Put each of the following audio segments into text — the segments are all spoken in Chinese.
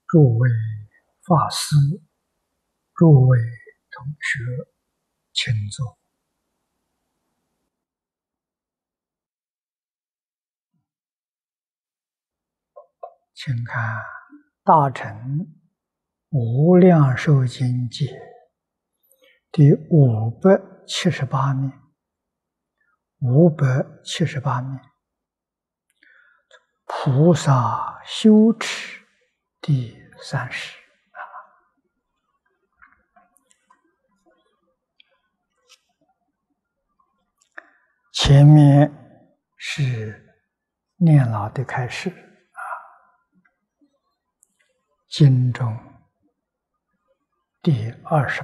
诸位法师、诸位同学，请坐。请看《大乘无量寿经解》第578面，578面，菩萨修持第30。前面是念老的开示经中第28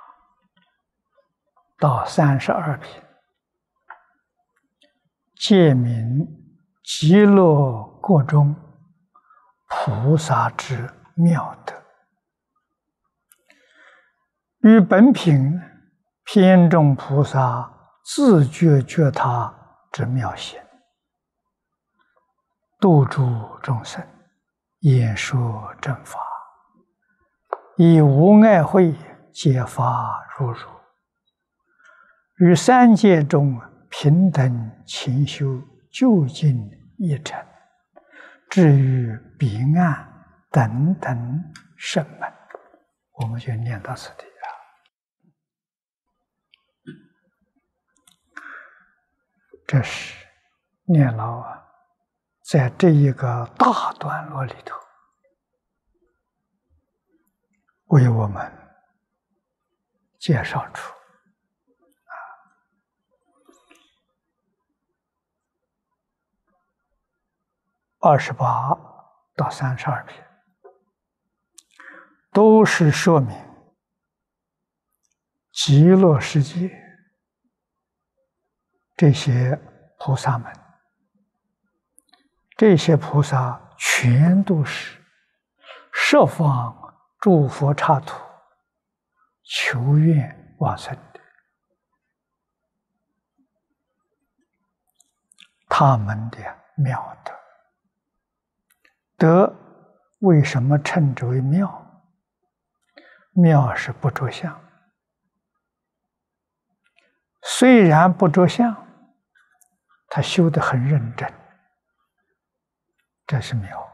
到32品，戒名极乐国中菩萨之妙德，与本品偏重菩萨自觉觉他之妙行，度诸众生，演说正法，以无碍慧解法如如，于三界中平等勤修，究竟一成，至于彼岸等等圣门。我们就念到此地啊。这是念老在这一个大段落里头为我们介绍出28到32篇，都是说明极乐世界这些菩萨们，这些菩萨全都是十方诸佛刹土求愿往生的，他们的妙德。德为什么称之为妙？妙是不着相，虽然不着相，他修得很认真，这是妙。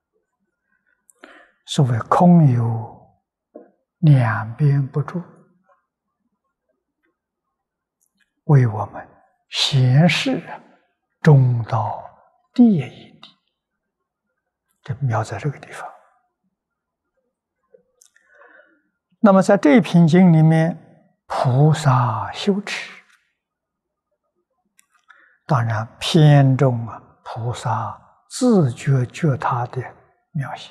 所谓空有两边不住，为我们显示中道第一义谛。这妙在这个地方。那么在这一品经里面，菩萨修持，当然偏重菩萨自觉觉他的妙行。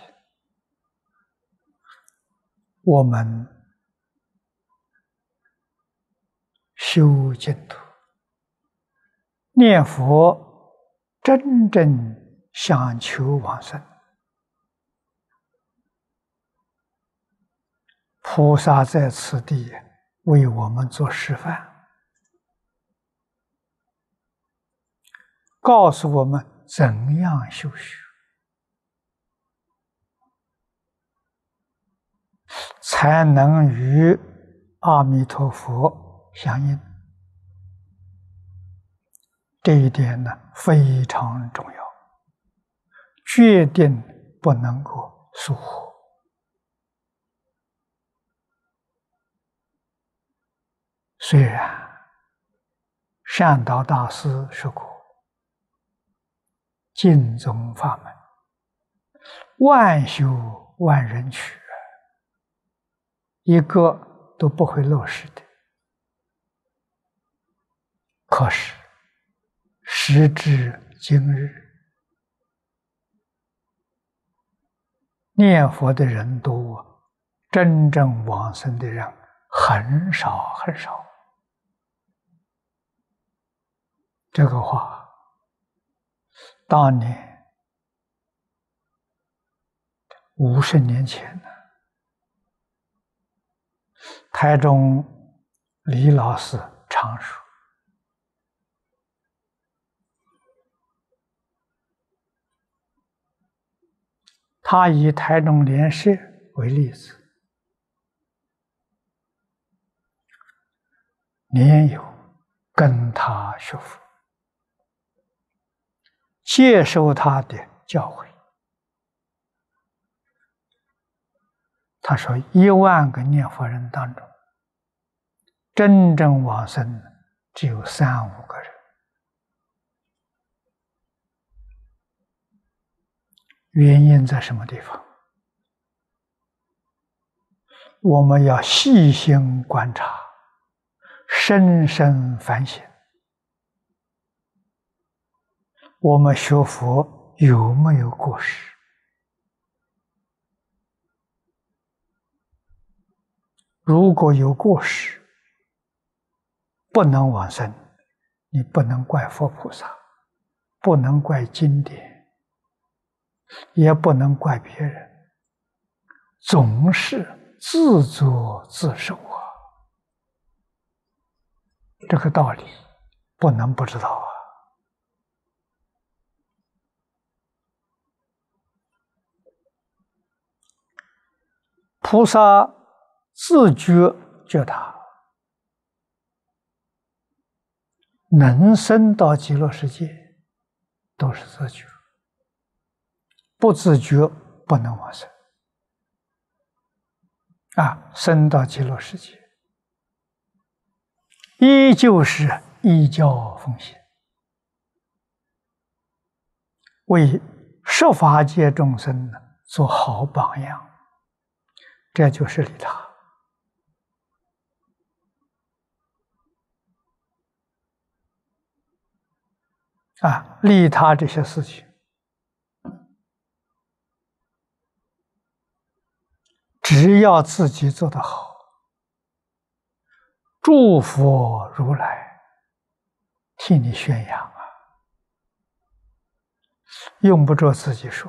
我们修净土，念佛，真正想求往生，菩萨在此地为我们做示范，告诉我们怎样修学，才能与阿弥陀佛相应。这一点呢，非常重要，决定不能够疏忽。虽然善导大师说过，净宗法门万修万人取，一个都不会落实的。可是时至今日，念佛的人多，真正往生的人很少很少。这个话当年50年前呢，台中李老师常说， 他以台中莲社为例子，莲友跟他学佛，接受他的教诲。他说，10000个念佛人当中，真正往生只有3、5个人。原因在什么地方？我们要细心观察，深深反省，我们学佛有没有过失？如果有过失，不能往生，你不能怪佛菩萨，不能怪经典，也不能怪别人，总是自作自受啊！这个道理不能不知道啊！菩萨自觉觉他，能生到极乐世界，都是自觉；不自觉不能往生。生到极乐世界，依旧是依教奉行，为十法界众生做好榜样，这就是利他。利他这些事情，只要自己做得好，诸佛如来替你宣扬啊，用不着自己说。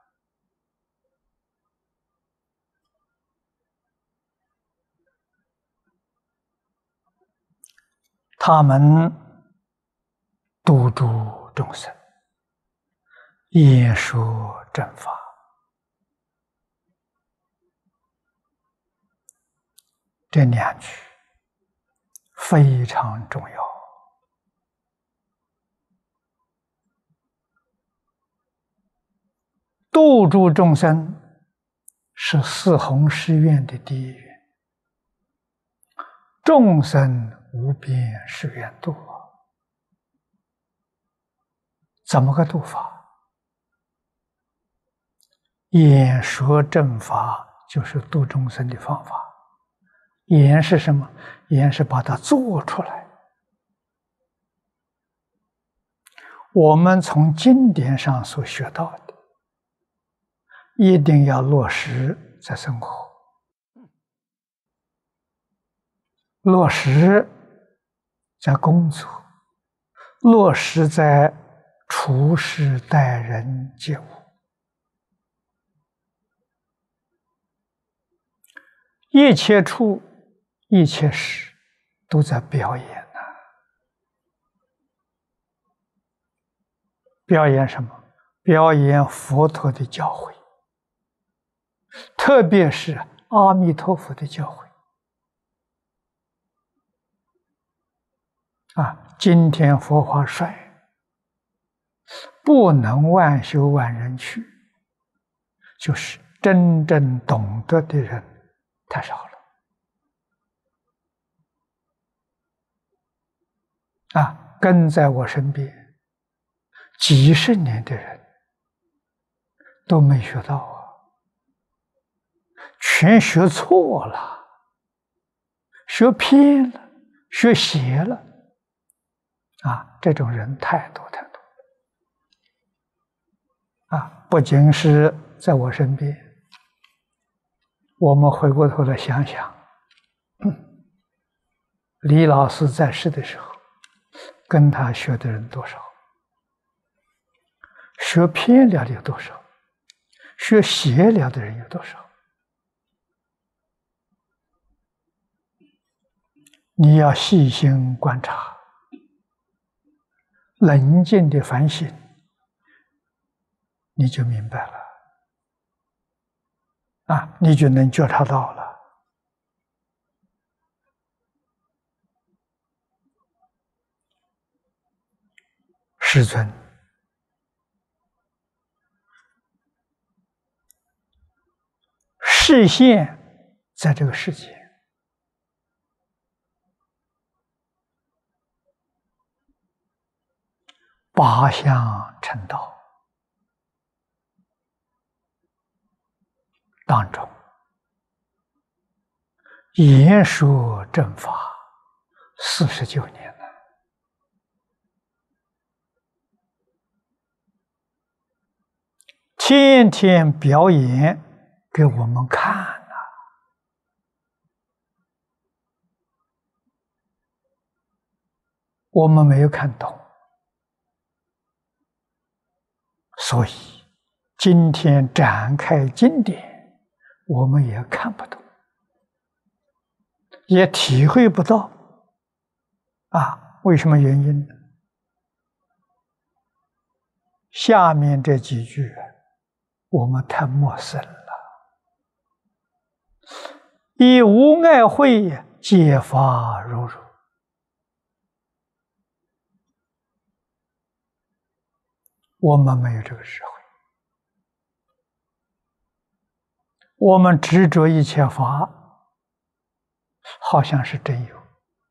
他们度诸众生，演说正法，这2句非常重要。度诸众生是四弘誓愿的第一愿，众生无边誓愿度。怎么个度法？演说正法就是度众生的方法。演是什么？演是把它做出来。我们从经典上所学到的，一定要落实在生活，落实在工作，落实在处事待人接物。一切处一切事都在表演呢。表演什么？表演佛陀的教诲，特别是阿弥陀佛的教诲。今天佛法衰，不能万修万人去，就是真正懂得的人太少了。跟在我身边几十年的人都没学到全学错了，学偏了，学邪了。这种人太多太多。不仅是在我身边，我们回过头来想想，李老师在世的时候，跟他学的人多少？学偏了的有多少？学邪了的人有多少？你要细心观察，冷静的反省，你就明白了。 你就能觉察到了。世尊示现在这个世界，八相成道当中，言说正法49年了，天天表演给我们看啊！我们没有看懂，所以今天展开经典，我们也看不懂，也体会不到为什么原因呢？下面这几句我们太陌生了。以无碍慧解法如如，我们没有这个智慧，我们执着一切法，好像是真有，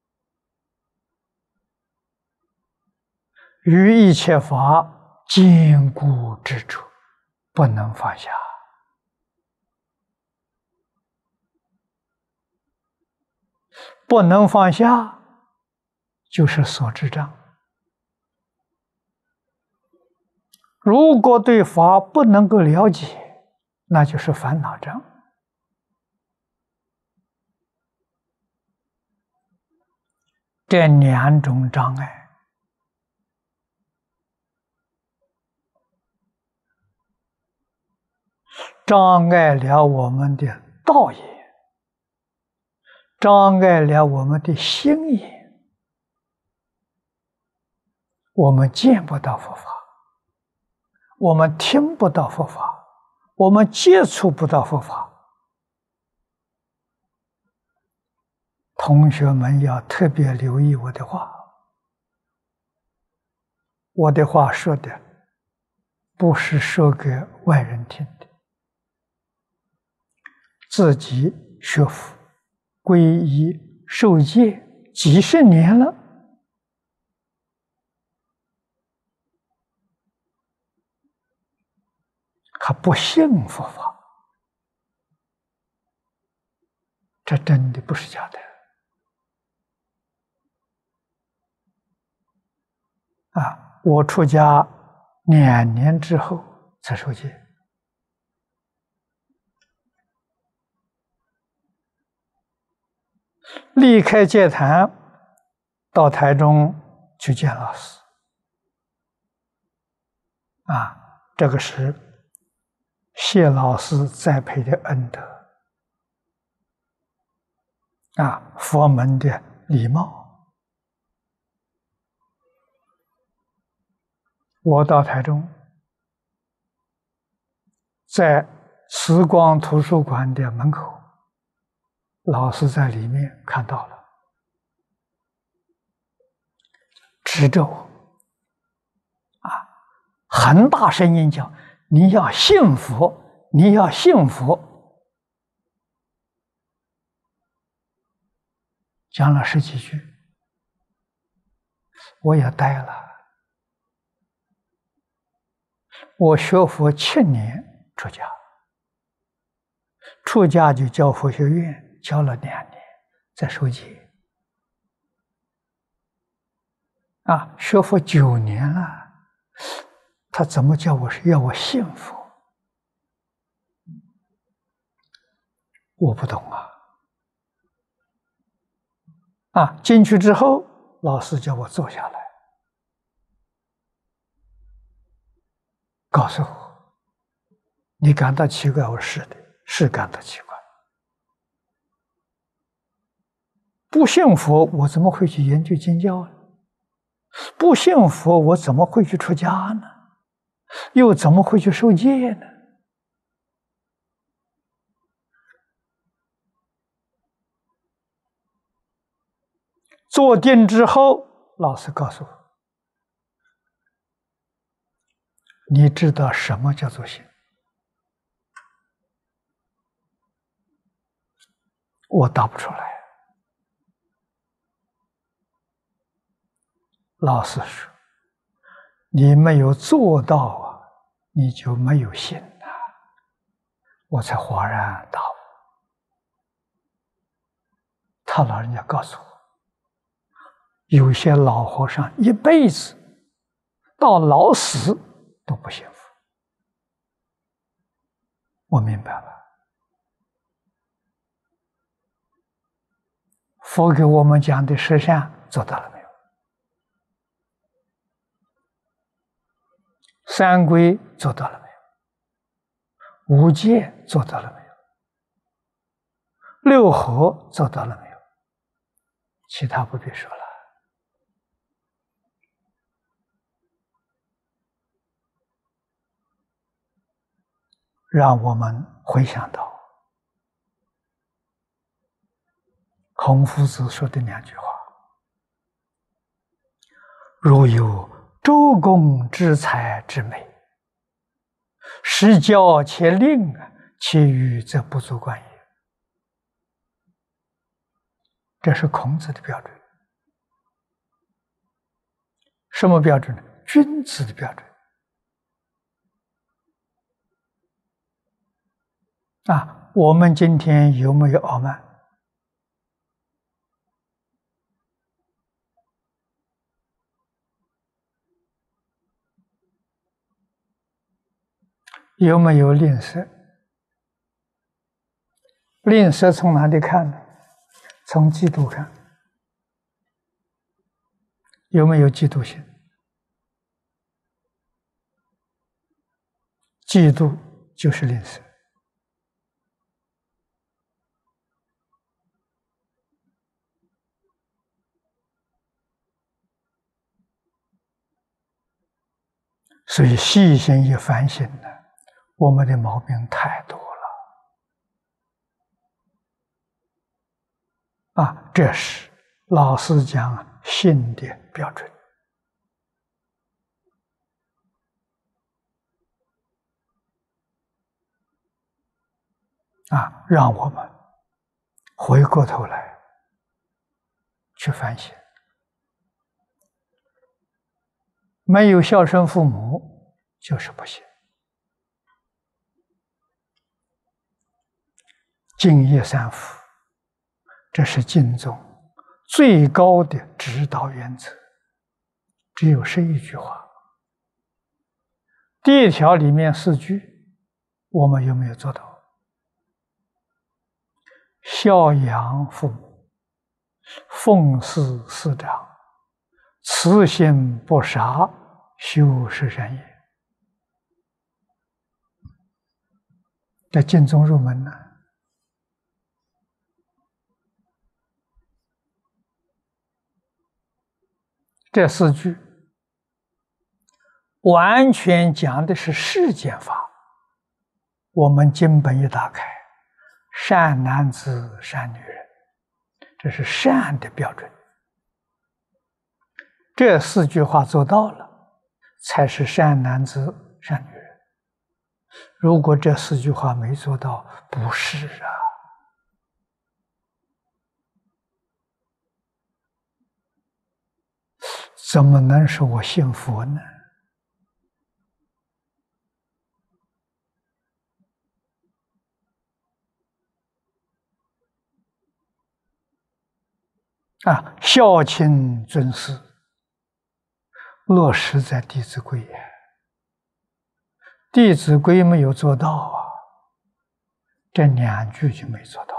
与一切法坚固执着，不能放下。不能放下，就是所知障。如果对法不能够了解，那就是烦恼障。这两种障碍，障碍了我们的道业，障碍了我们的心业，我们见不到佛法，我们听不到佛法，我们接触不到佛法。同学们要特别留意我的话，我的话说的不是说给外人听的，自己学佛皈依受戒几十年了，还不信佛法，这真的不是假的我出家2年之后才受戒，离开戒坛，到台中去见老师这个是谢老师栽培的恩德佛门的礼貌。我到台中，在慈光图书馆的门口，老师在里面看到了，指着我很大声音讲：“你要信佛，你要信佛。”讲了10几句，我也呆了。我学佛7年出家，出家就教佛学院，教了2年，再受戒。学佛9年了，他怎么叫我要我信佛？我不懂进去之后，老师叫我坐下来，告诉我，你感到奇怪？我是的，是感到奇怪。不信佛，我怎么会去研究经教呢？不信佛，我怎么会去出家呢？又怎么会去受戒呢？ 坐定之后，老师告诉我：“你知道什么叫做心？”我答不出来。老师说：“你没有做到啊，你就没有心呐。”我才恍然大悟。他老人家告诉我，有些老和尚一辈子到老死都不幸福。我明白了，佛给我们讲的十善做到了没有？三规做到了没有？五戒做到了没有？六合做到了没有？其他不必说了。让我们回想到孔夫子说的两句话：“若有周公之才之美，实教且令，其余则不足观也。”这是孔子的标准。什么标准呢？君子的标准。我们今天有没有傲慢？有没有吝啬？吝啬从哪里看呢？从嫉妒看。有没有嫉妒心？嫉妒就是吝啬。所以细心一反省呢，我们的毛病太多了。这是老师讲心的标准。让我们回过头来去反省。没有孝顺父母就是不行。敬业三福，这是经中最高的指导原则，只有11句话。第1条里面4句，我们有没有做到？孝养父母，奉事师长，慈心不杀，修十善业。这经中入门呢。这4句完全讲的是世间法。我们经本一打开，善男子善女人，这是善的标准。这4句话做到了，才是善男子善女人。如果这4句话没做到，不是啊。怎么能说我信佛呢？孝亲尊师，落实在《弟子规》呀。《弟子规》没有做到这2句就没做到。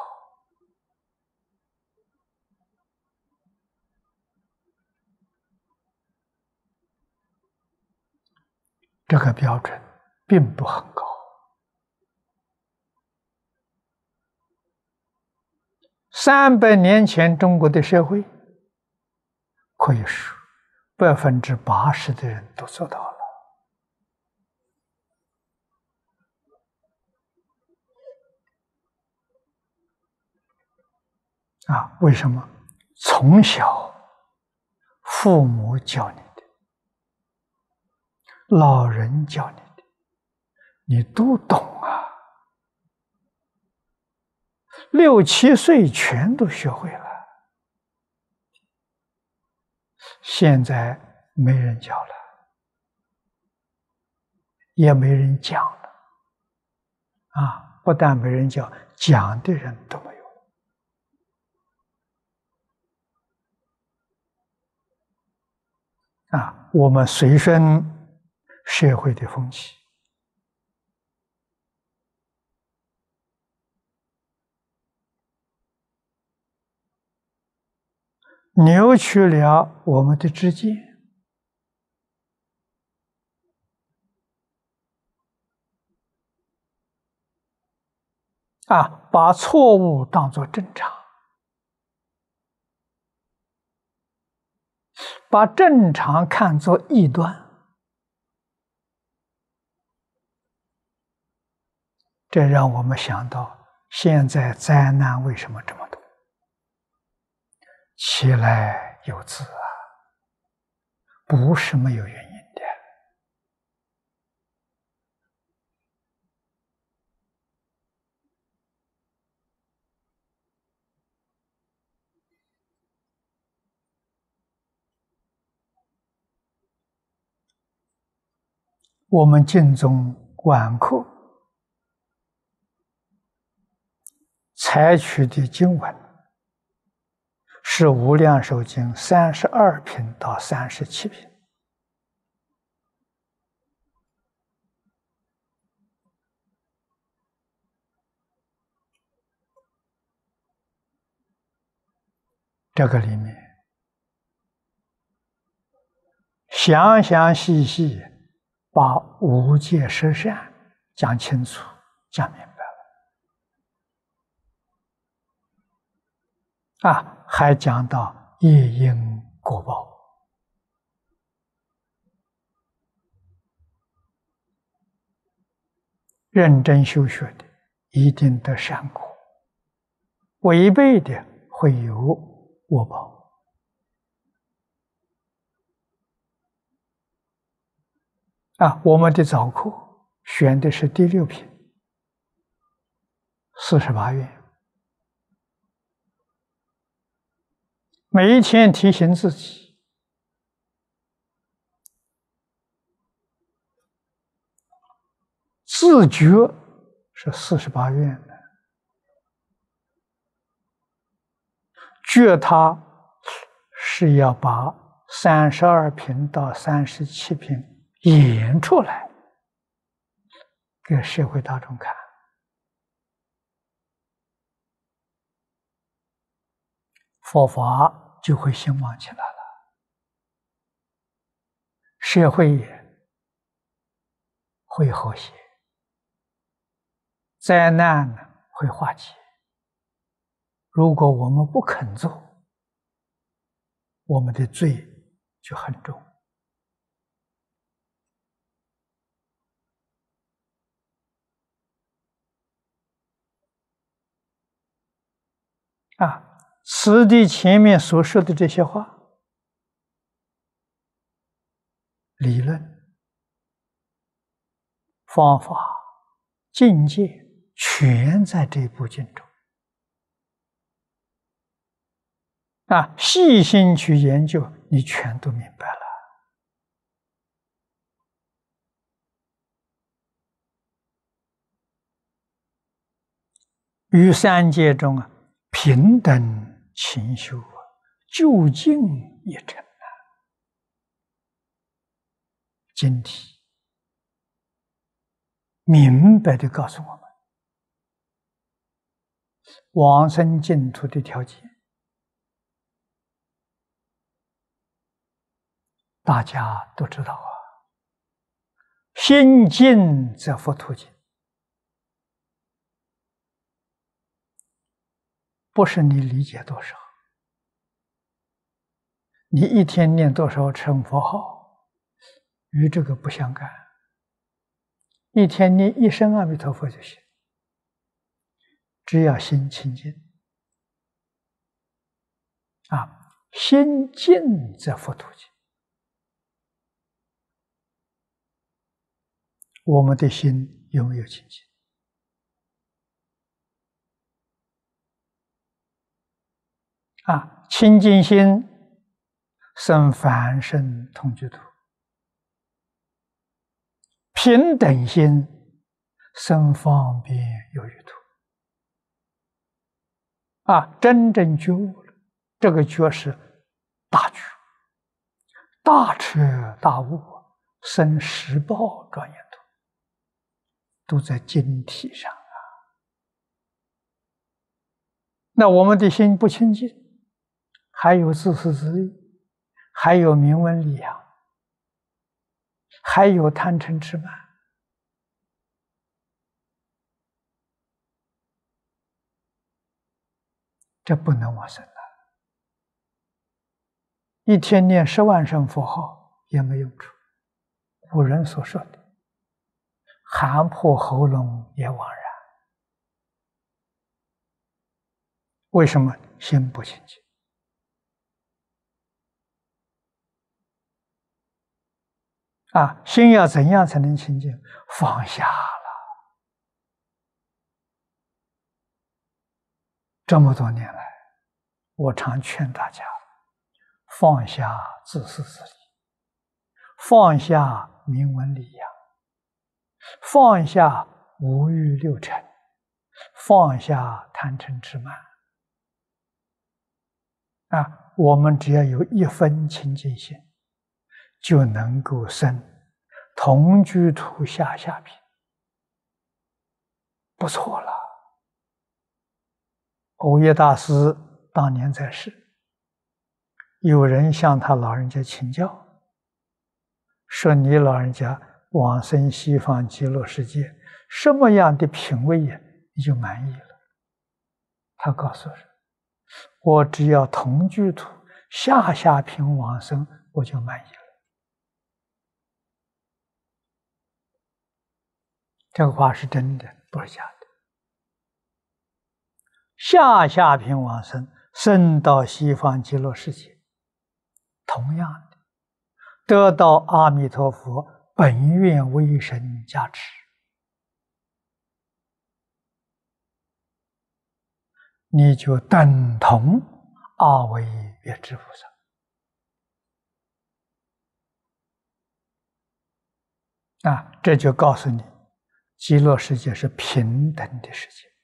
这个标准并不很高。300年前中国的社会，可以说80%的人都做到了。为什么？从小父母教你的，老人教你的，你都懂啊。6、7岁全都学会了，现在没人教了，也没人讲了啊！不但没人教，讲的人都没有。啊，我们随顺社会的风气，扭曲了我们的知见，啊，把错误当作正常，把正常看作异端。这让我们想到，现在灾难为什么这么多？其来有自啊，不是没有原因的。我们净宗晚课采取的经文是《无量寿经》32品到37品。这个里面详详细细把无戒十善讲清楚、讲明白了。啊，还讲到业因果报。认真修学的，一定得善果；违背的，会有恶报。啊，我们的早课选的是第6品，48愿。每一天提醒自己，自觉是48愿的，觉他是要把32品到37品演出来，给社会大众看，佛法就会兴旺起来了，社会也会和谐，灾难呢会化解。如果我们不肯做，我们的罪就很重。啊，此地前面所说的这些话，理论、方法、境界，全在这部经中。啊，细心去研究，你全都明白了。于三界中啊，平等勤修啊，究竟一成啊。经题明白地告诉我们，往生净土的条件，大家都知道啊。心净则佛土净，不是你理解多少，你一天念多少称佛号，与这个不相干。一天念1声阿弥陀佛就行，只要心清净啊。 心净则佛土净。我们的心有没有清净？清净心生凡圣同居土，平等心生方便有余土。真正觉悟了，这个觉是大觉，大彻大悟，生十报庄严土，都在经体上。那我们的心不清净，还有自私自利，还有名闻利养，还有贪嗔痴慢，这不能往生了。一天念10万声佛号也没用处。古人所说的“喊破喉咙也枉然”。为什么？心不清净。心要怎样才能清净？放下了。这么多年来，我常劝大家放下自私自利，放下名闻利养，放下五欲六尘，放下贪嗔痴慢。我们只要有一分清净心，就能够生同居土下下品，不错了。藕益大师当年在世，有人向他老人家请教，说你老人家往生西方极乐世界，什么样的品位呀，你就满意了？他告诉人，我只要同居土下下品往生，我就满意了。这个话是真的，不是假的。下下品往生，升到西方极乐世界，同样的得到阿弥陀佛本愿威神加持，你就等同阿惟越致菩萨。这就告诉你，极乐世界是平等的世界。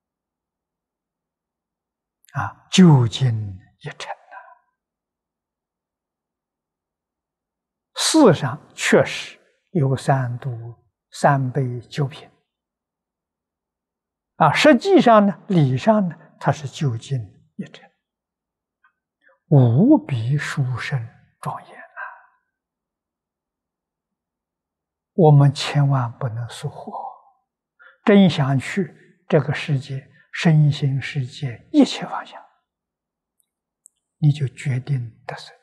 究竟一尘事上确实有三度三杯九品。实际上呢，理上呢，它是究竟一尘，无比殊胜庄严。我们千万不能疏忽，真想去这个世界身心世界一切方向，你就决定得生。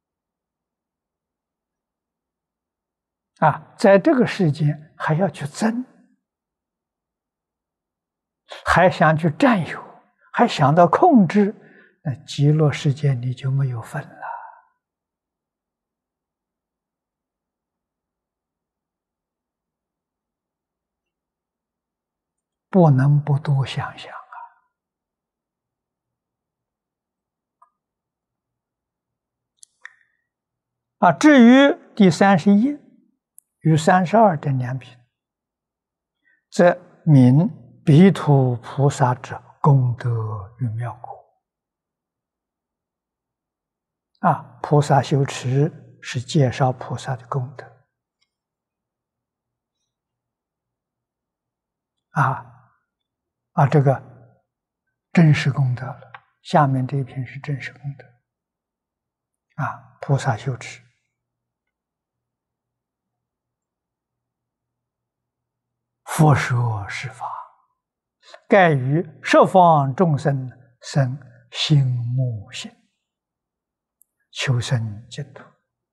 在这个世界还要去争，还想去占有，还想到控制，那极乐世界你就没有份了。不能不多想想至于第31与32这两品，则名彼土菩萨之功德与妙果。菩萨修持是介绍菩萨的功德。这个真实功德了。下面这一篇是真实功德。菩萨修持，佛说是法，盖于十方众生生心目性，求生净土。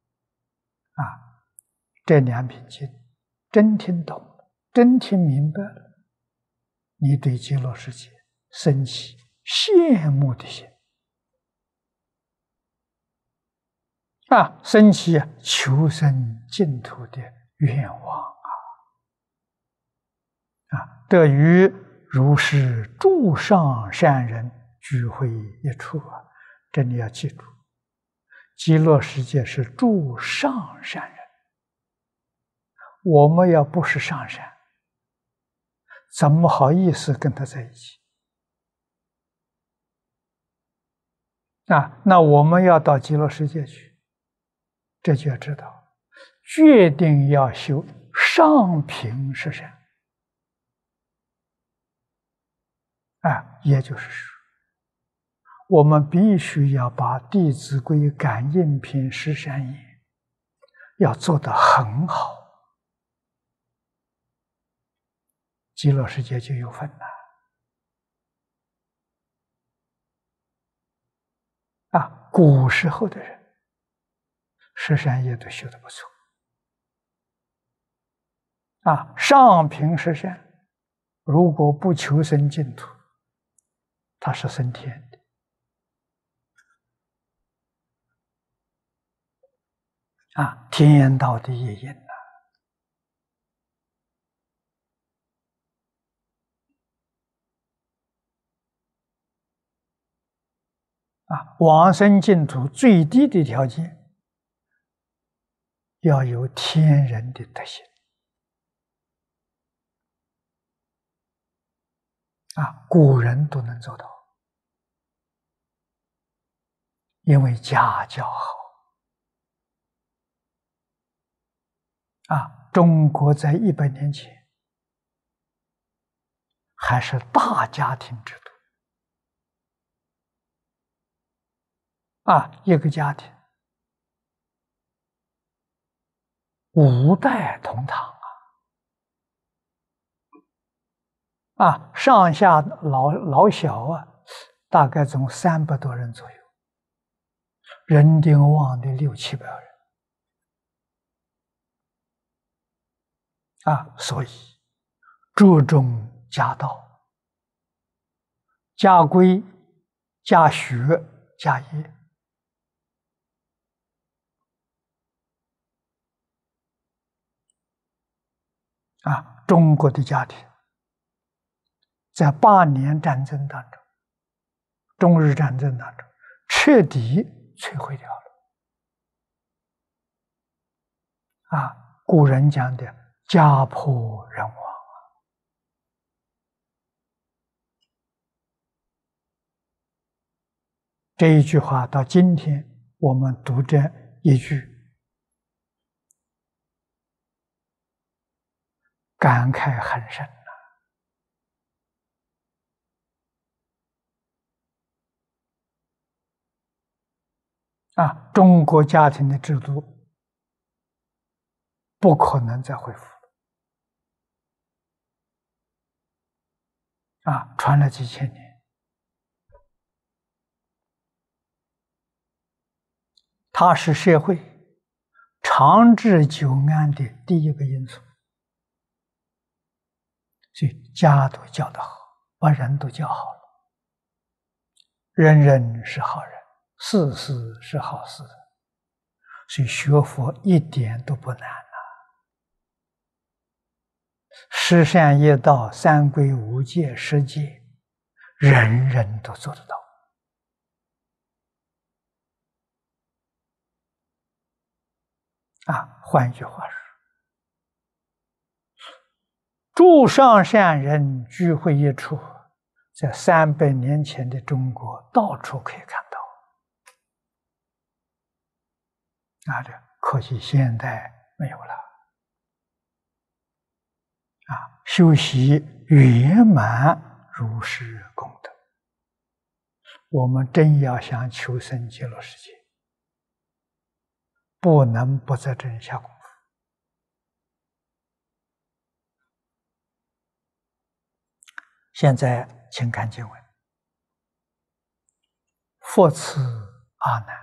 这两品经真听懂了，真听明白了，你对极乐世界升起羡慕的心， 升起求生净土的愿望得与如是诸上善人聚会一处这里要记住，极乐世界是诸上善人，我们要不是上善，怎么好意思跟他在一起？那我们要到极乐世界去，这就要知道，决定要修上品十善。也就是说，我们必须要把《弟子规》感应篇十善业要做得很好，极乐世界就有份了。古时候的人十善业都修得不错上品十善，如果不求生净土，他是升天的天道的业因往生净土最低的条件要有天人的德行古人都能做到，因为家教好中国在100年前还是大家庭制度一个家庭5代同堂上下老小大概总300多人左右，人丁旺的600-700人所以注重家道、家规、家学、家业中国的家庭在8年战争当中，中日战争当中彻底摧毁掉了古人讲的家破人亡这一句话到今天我们读这一句感慨很深中国家庭的制度不可能再恢复传了几千年，它是社会长治久安的第一个因素。所以家都教得好，把人都教好了，人人是好人，事事是好事，所以学佛一点都不难十善业道、三皈五戒、十戒，人人都做得到换一句话说，诸上善人聚会一处，在300年前的中国到处可以看到这可惜现在没有了修习圆满如是功德，我们真要想求生极乐世界，不能不在这里下功夫。现在请看经文：复次阿难，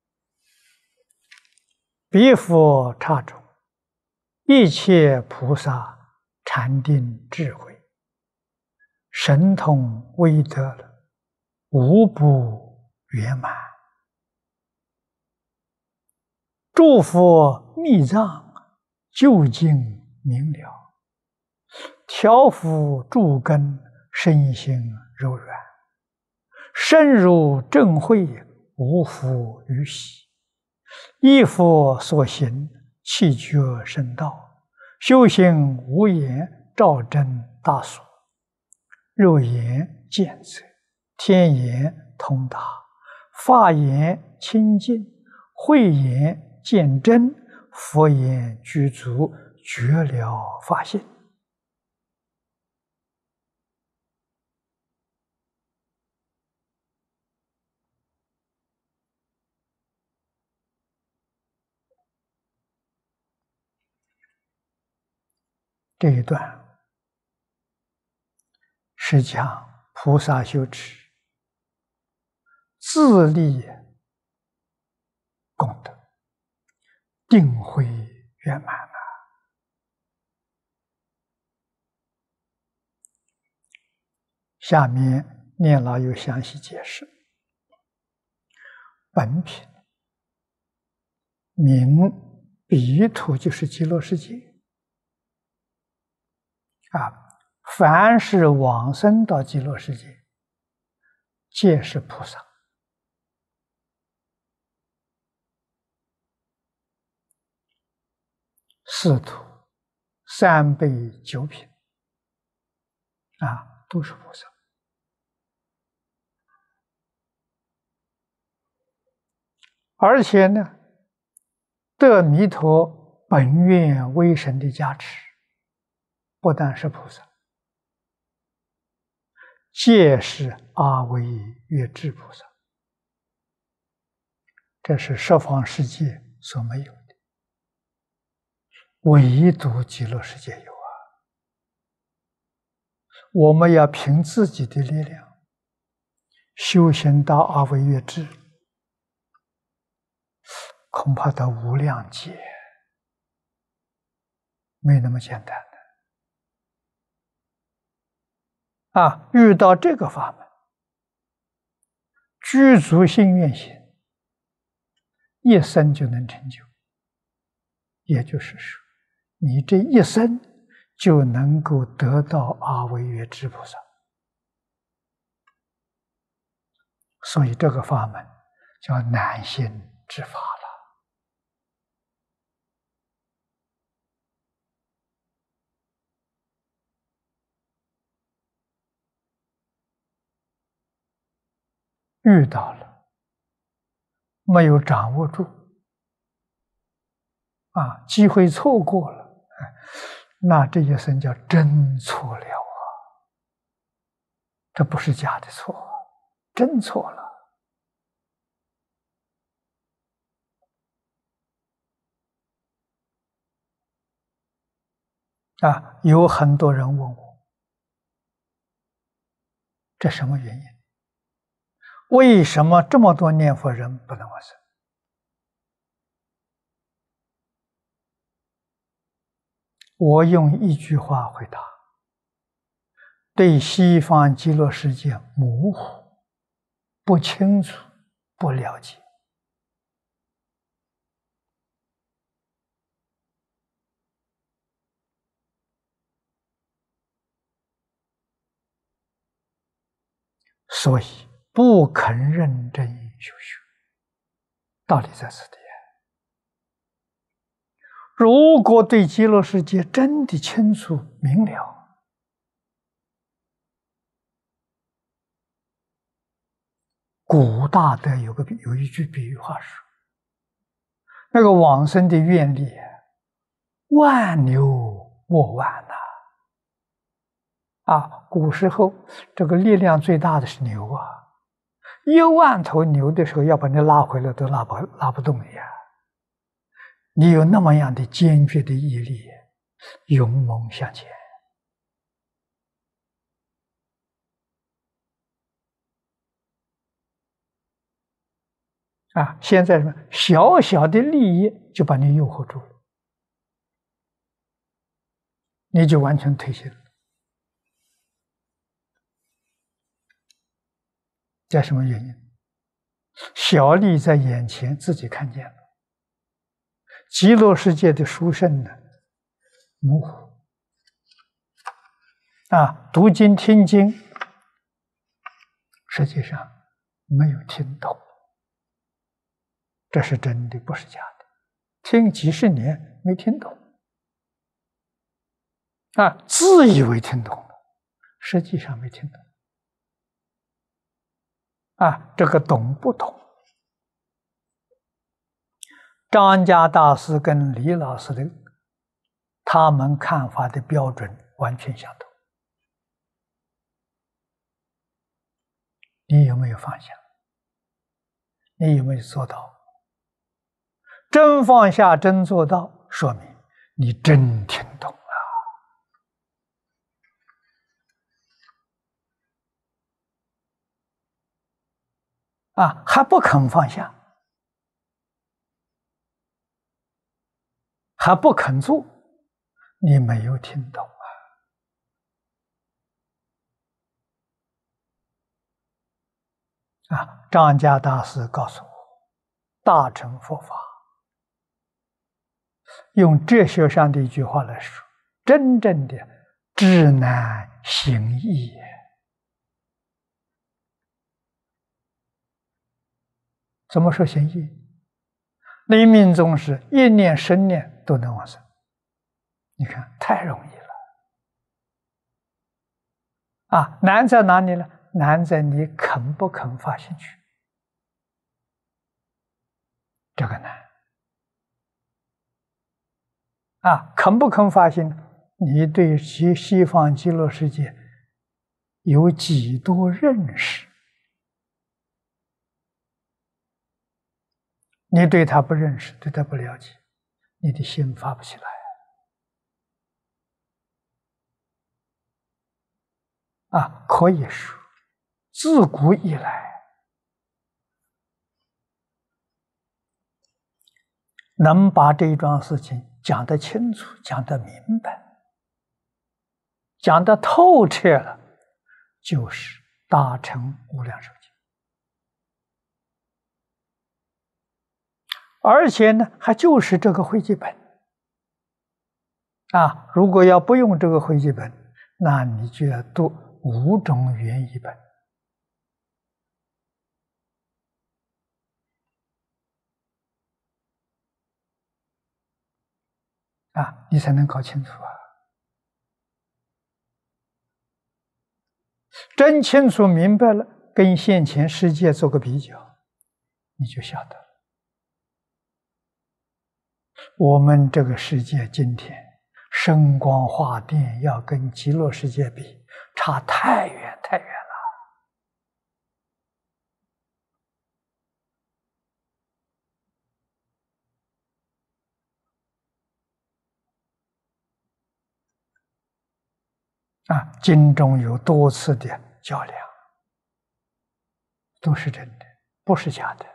彼佛刹中，一切菩萨禅定智慧，神通威德了，无不圆满。 诸佛密藏，究竟明了，调伏诸根，身心柔软，深入正慧，无复于喜。依佛所行，气觉圣道，修行无言，照真大所。肉眼见则，天眼通达，法眼清净，慧眼见真，佛眼具足，觉了法性。这一段是讲菩萨修持自立功德，定慧圆满了。下面念老有详细解释。本品名彼土，就是极乐世界凡是往生到极乐世界，皆是菩萨。四土、三辈、九品都是菩萨。而且呢，得弥陀本愿威神的加持，不但是菩萨，皆是阿惟越致菩萨。这是十方世界所没有的，唯独极乐世界有啊！我们要凭自己的力量修行到阿惟越致，恐怕到无量劫，没那么简单的。遇到这个法门，具足信愿行，一生就能成就。也就是说，你这一生就能够得到阿惟越致菩萨。所以这个法门叫难行之法了。遇到了，没有掌握住，机会错过了，那这一生叫真错了啊！这不是假的错，真错了。有很多人问我，这什么原因？为什么这么多念佛人不能往生？我用一句话回答：对西方极乐世界模糊、不清楚、不了解。所以不肯认真修学，道理在此地。如果对极乐世界真的清楚明了，古大德有一句比喻话说，那个往生的愿力万牛莫挽古时候这个力量最大的是牛1万头牛的时候，要把你拉回来都拉不动呀。你有那么样的坚决的毅力，勇猛向前现在什么小小的利益就把你诱惑住了，你就完全退心了。这什么原因？小利在眼前自己看见了， 极乐世界的殊胜呢，模糊读经听经，实际上没有听懂，这是真的，不是假的。听几十年没听懂，自以为听懂了，实际上没听懂。这个懂不懂？张家大师跟李老师的他们看法的标准完全相同。你有没有放下？你有没有做到？真放下，真做到，说明你真听懂了。还不肯放下，还不肯做，你没有听懂张家大师告诉我，大乘佛法用哲学上的一句话来说，真正的知难行易。怎么说行易？临命终时1念10念都能往生，你看太容易了。难在哪里呢？难在你肯不肯发心去，这个难。肯不肯发心？你对西方极乐世界有几多认识？你对他不认识，对他不了解，你的心发不起来。可以说，自古以来，能把这一桩事情讲得清楚、讲得明白、讲得透彻了，就是大乘无量寿经。而且呢，还就是这个汇集本。如果要不用这个汇集本，那你就要读5种原译本。你才能搞清楚真清楚明白了，跟现前世界做个比较，你就晓得了。我们这个世界今天声光化电要跟极乐世界比，差太远太远了。经中有多次的较量，都是真的，不是假的。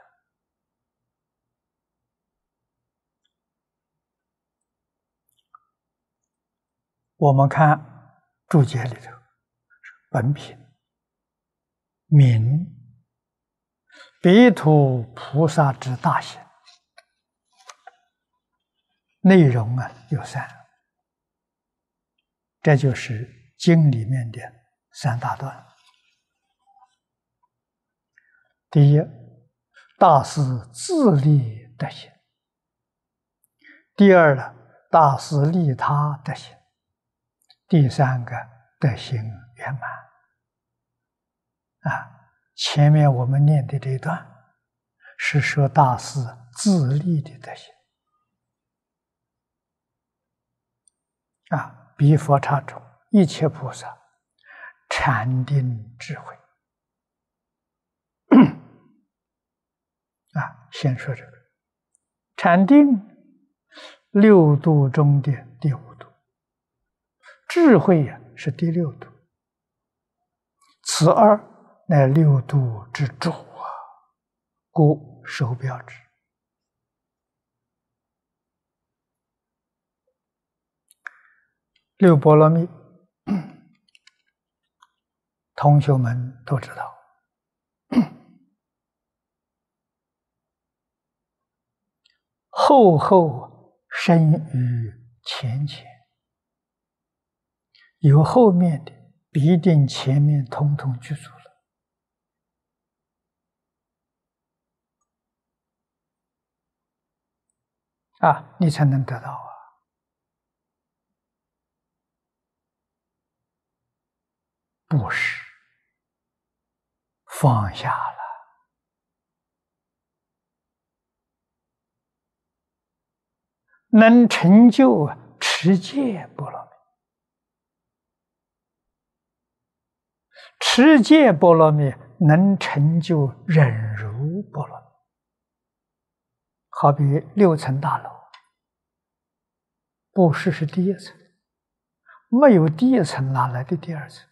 我们看注解里头，本品名彼土菩萨之大行，内容有3，这就是经里面的3大段。第一，大师自利德行；第二呢，大师利他德行；第3个德行圆满。前面我们念的这一段是说大师自利的德行。彼佛刹中一切菩萨禅定智慧。先说这个禅定，6度中的第5度，智慧是第6度，此2乃6度之主故首标之。6波罗蜜，同学们都知道。厚厚生于前前，有后面的，必定前面统统具足了啊，你才能得到啊。布施，放下了，能成就持戒波罗蜜。持戒波罗蜜能成就忍辱波罗蜜。好比6层大楼，布施是第一层，没有第一层哪来的第二层？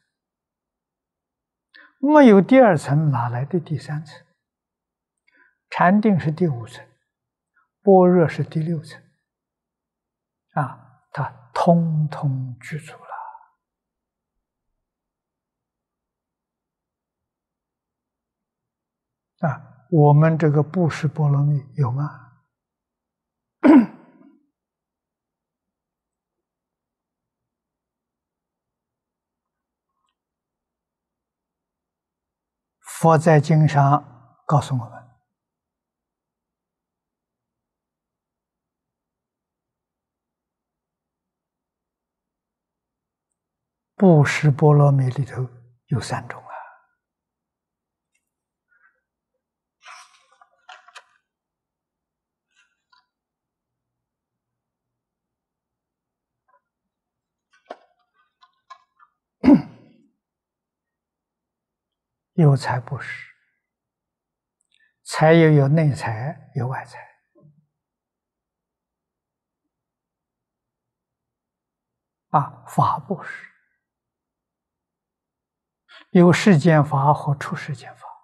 没有第二层哪来的第三层？禅定是第5层，般若是第6层，啊，它通通具足了。啊，我们这个布施波罗蜜有吗？佛在经上告诉我们，布施波罗蜜里头有3种啊。有财布施，财又有内财有外财。啊，法布施，有世间法和出世间法。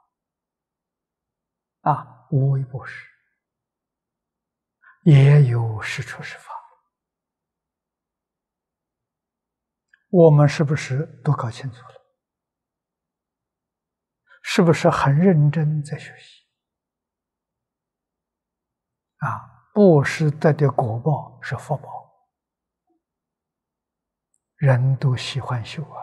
啊，无为布施，也有是出是法。我们是不是都搞清楚了？是不是很认真在学习？啊，布施得的果报是福报，人都喜欢修啊。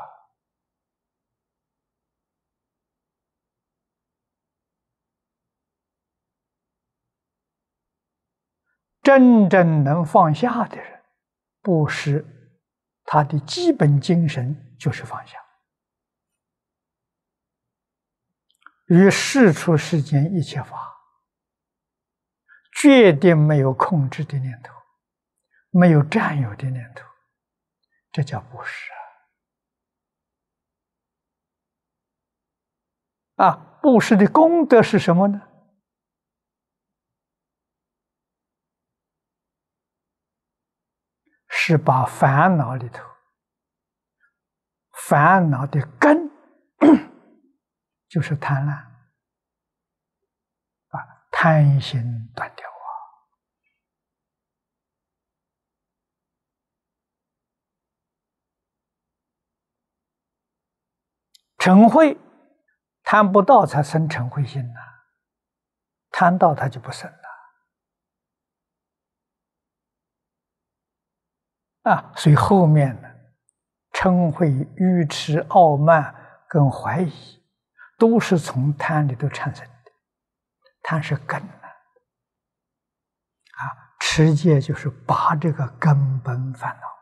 真正能放下的人，布施他的基本精神就是放下，于世出世间一切法，决定没有控制的念头，没有占有的念头，这叫布施啊！啊，布施的功德是什么呢？是把烦恼里头，烦恼的根就是贪婪啊，贪心断掉啊。嗔恚贪不到才生嗔恚心呐，贪到它就不生了啊。所以后面呢，嗔恚、愚痴、傲慢跟怀疑，都是从贪里头产生的。贪是根啊，持戒就是拔这个根本烦恼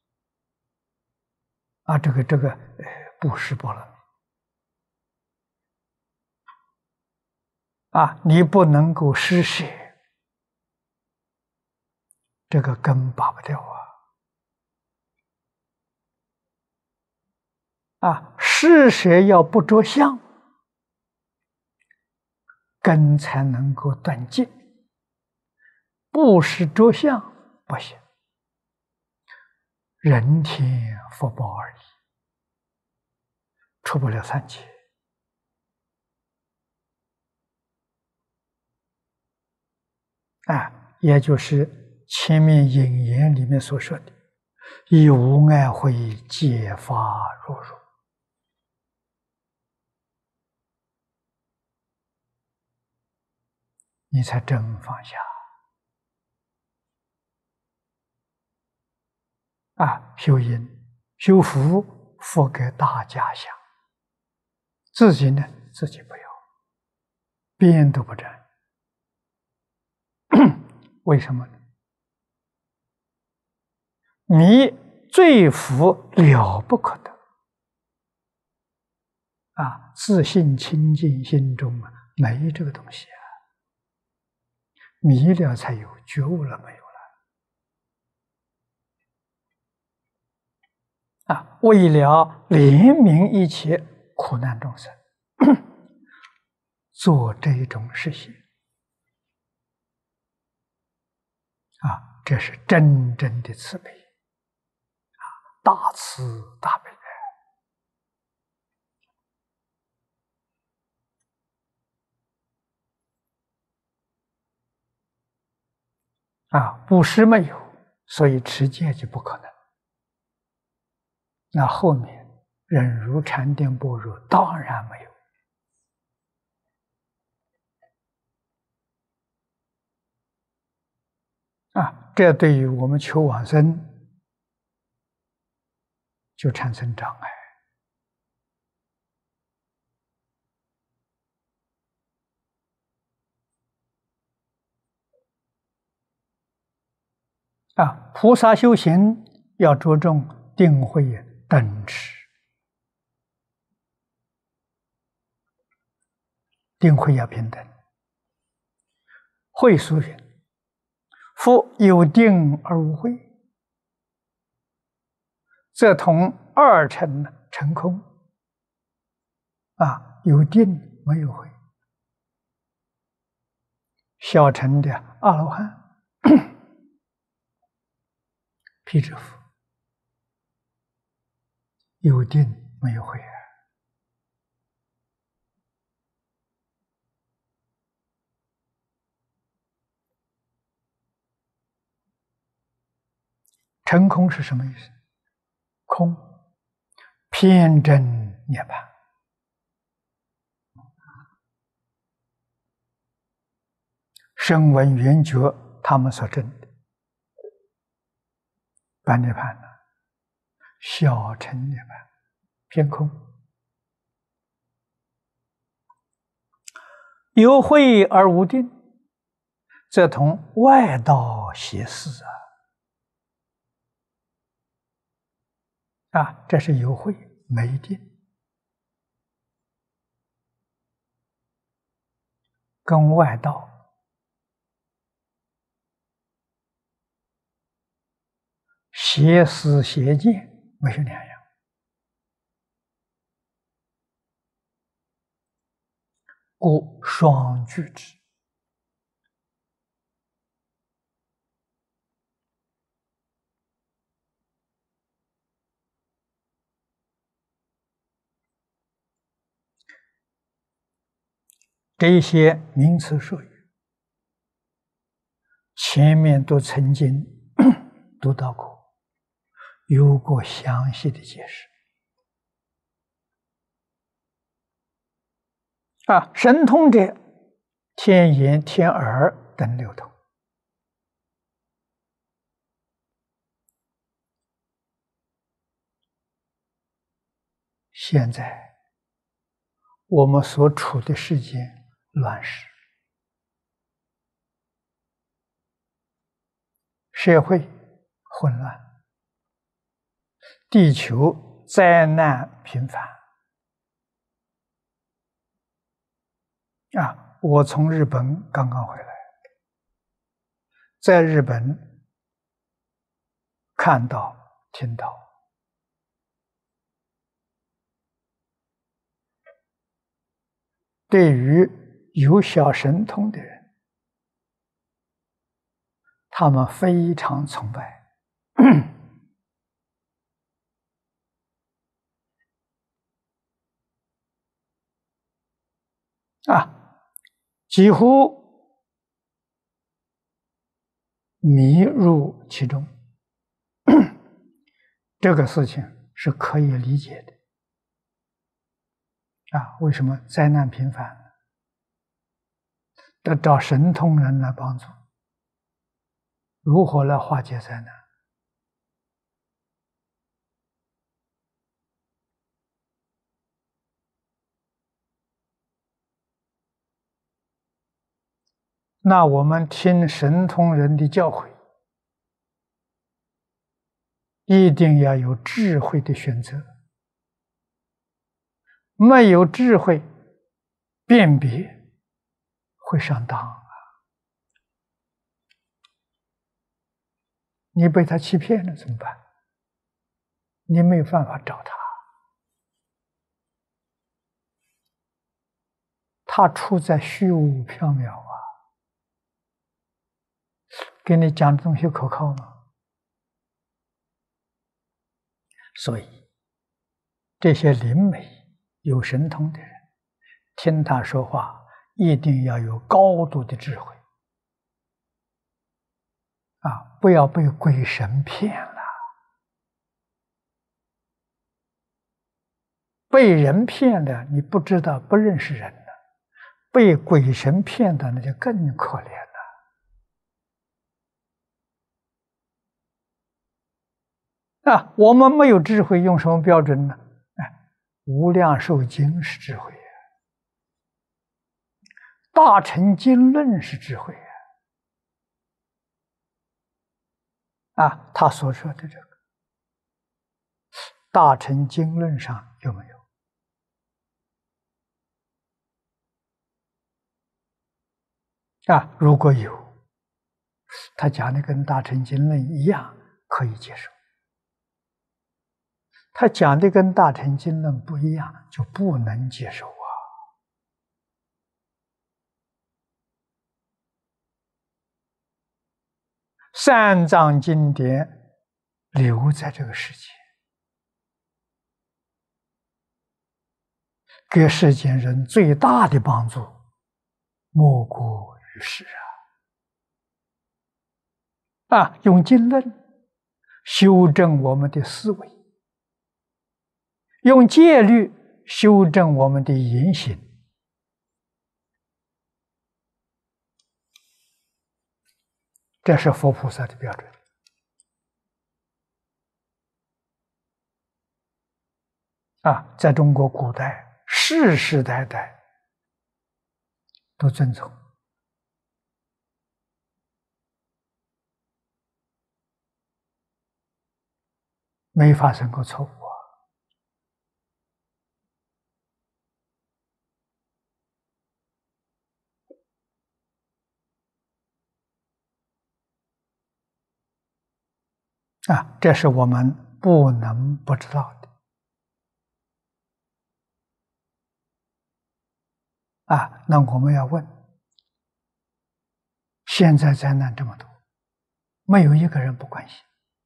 啊，这个布施波罗蜜啊，你不能够施舍，这个根拔不掉啊！施舍要不着相，根才能够断尽。不施着相不行，人天福报而已，出不了三界啊！也就是前面引言里面所说的，以无爱慧揭发入入，你才真放下修因修福，福给大家享，自己呢自己不要，边都不沾。为什么呢？你罪福了不可得自信清净心中没这个东西迷了才有，觉悟了没有了为了怜悯一切苦难众生，做这种事情这是真正的慈悲大慈大悲布施没有，所以持戒就不可能。那后面忍辱禅定般若当然没有这对于我们求往生就产生障碍菩萨修行要着重定慧等持，定慧要平等。慧疏云：夫有定而无慧，则同二乘成空。有定没有慧，小乘的阿罗汉、辟支佛有定没有慧成空是什么意思？空，偏真涅槃。声闻缘觉他们所证的般涅槃小乘涅槃，偏空。有慧而无定，则同外道邪事这是有慧没定，跟外道邪思邪见没有两样。故双具之。这些名词术语，前面都曾经读到过，有过详细的解释。神通者，天眼、天耳等六通。现在我们所处的世界乱世，社会混乱，地球灾难频繁。我从日本刚刚回来，在日本看到、听到，对于有小神通的人，他们非常崇拜，几乎迷入其中。这个事情是可以理解的。为什么灾难频繁？得找神通人来帮助，如何来化解灾难？ 那我们听神通人的教诲，一定要有智慧的选择。没有智慧辨别，会上当啊！你被他欺骗了怎么办？你没有办法找他，他处在虚无缥缈啊！给你讲的东西可靠吗？所以，这些灵媒有神通的人，听他说话一定要有高度的智慧啊！不要被鬼神骗了。被人骗了，你不知道，不认识人了；被鬼神骗的，那就更可怜了。啊，我们没有智慧，用什么标准呢？哎，无量寿经是智慧啊，大乘经论是智慧啊。他所说的这个大乘经论上有没有？啊，如果有，他讲的跟大乘经论一样，可以接受。他讲的跟大乘经论不一样，就不能接受啊！三藏经典留在这个世界，给世间人最大的帮助，莫过于是用经论修正我们的思维，用戒律修正我们的言行。这是佛菩萨的标准在中国古代世世代代都遵从，没发生过错误这是我们不能不知道的那我们要问，现在灾难这么多，没有一个人不关心，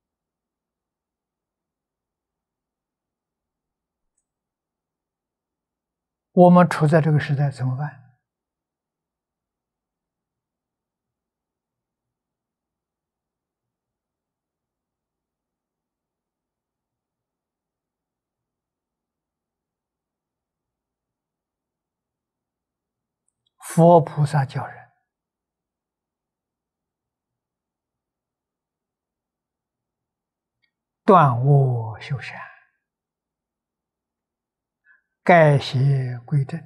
我们处在这个时代怎么办？佛菩萨教人断恶修善，改邪归正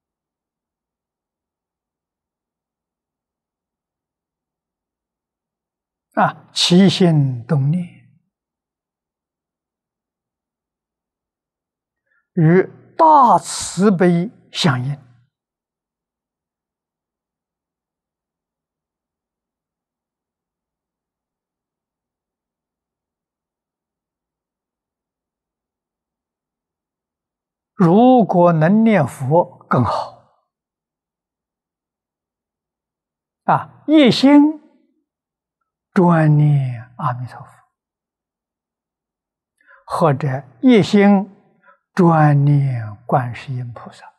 起心动念与大慈悲相应。如果能念佛更好一心专念阿弥陀佛，或者一心专念观世音菩萨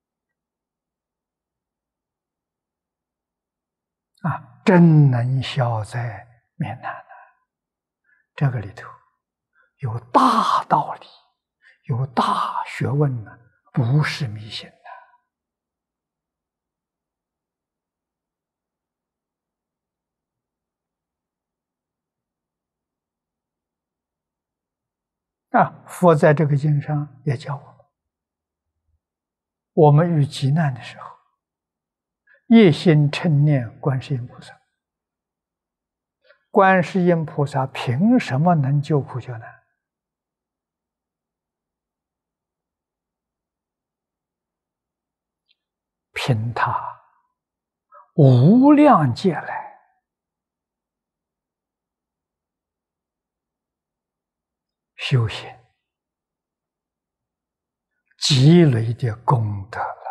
真能消灾免难这个里头有大道理，有大学问不是迷信佛在这个经上也教我们遇急难的时候， 一心称念观世音菩萨。观世音菩萨凭什么能救苦救难？凭他无量劫来修行积累的功德了。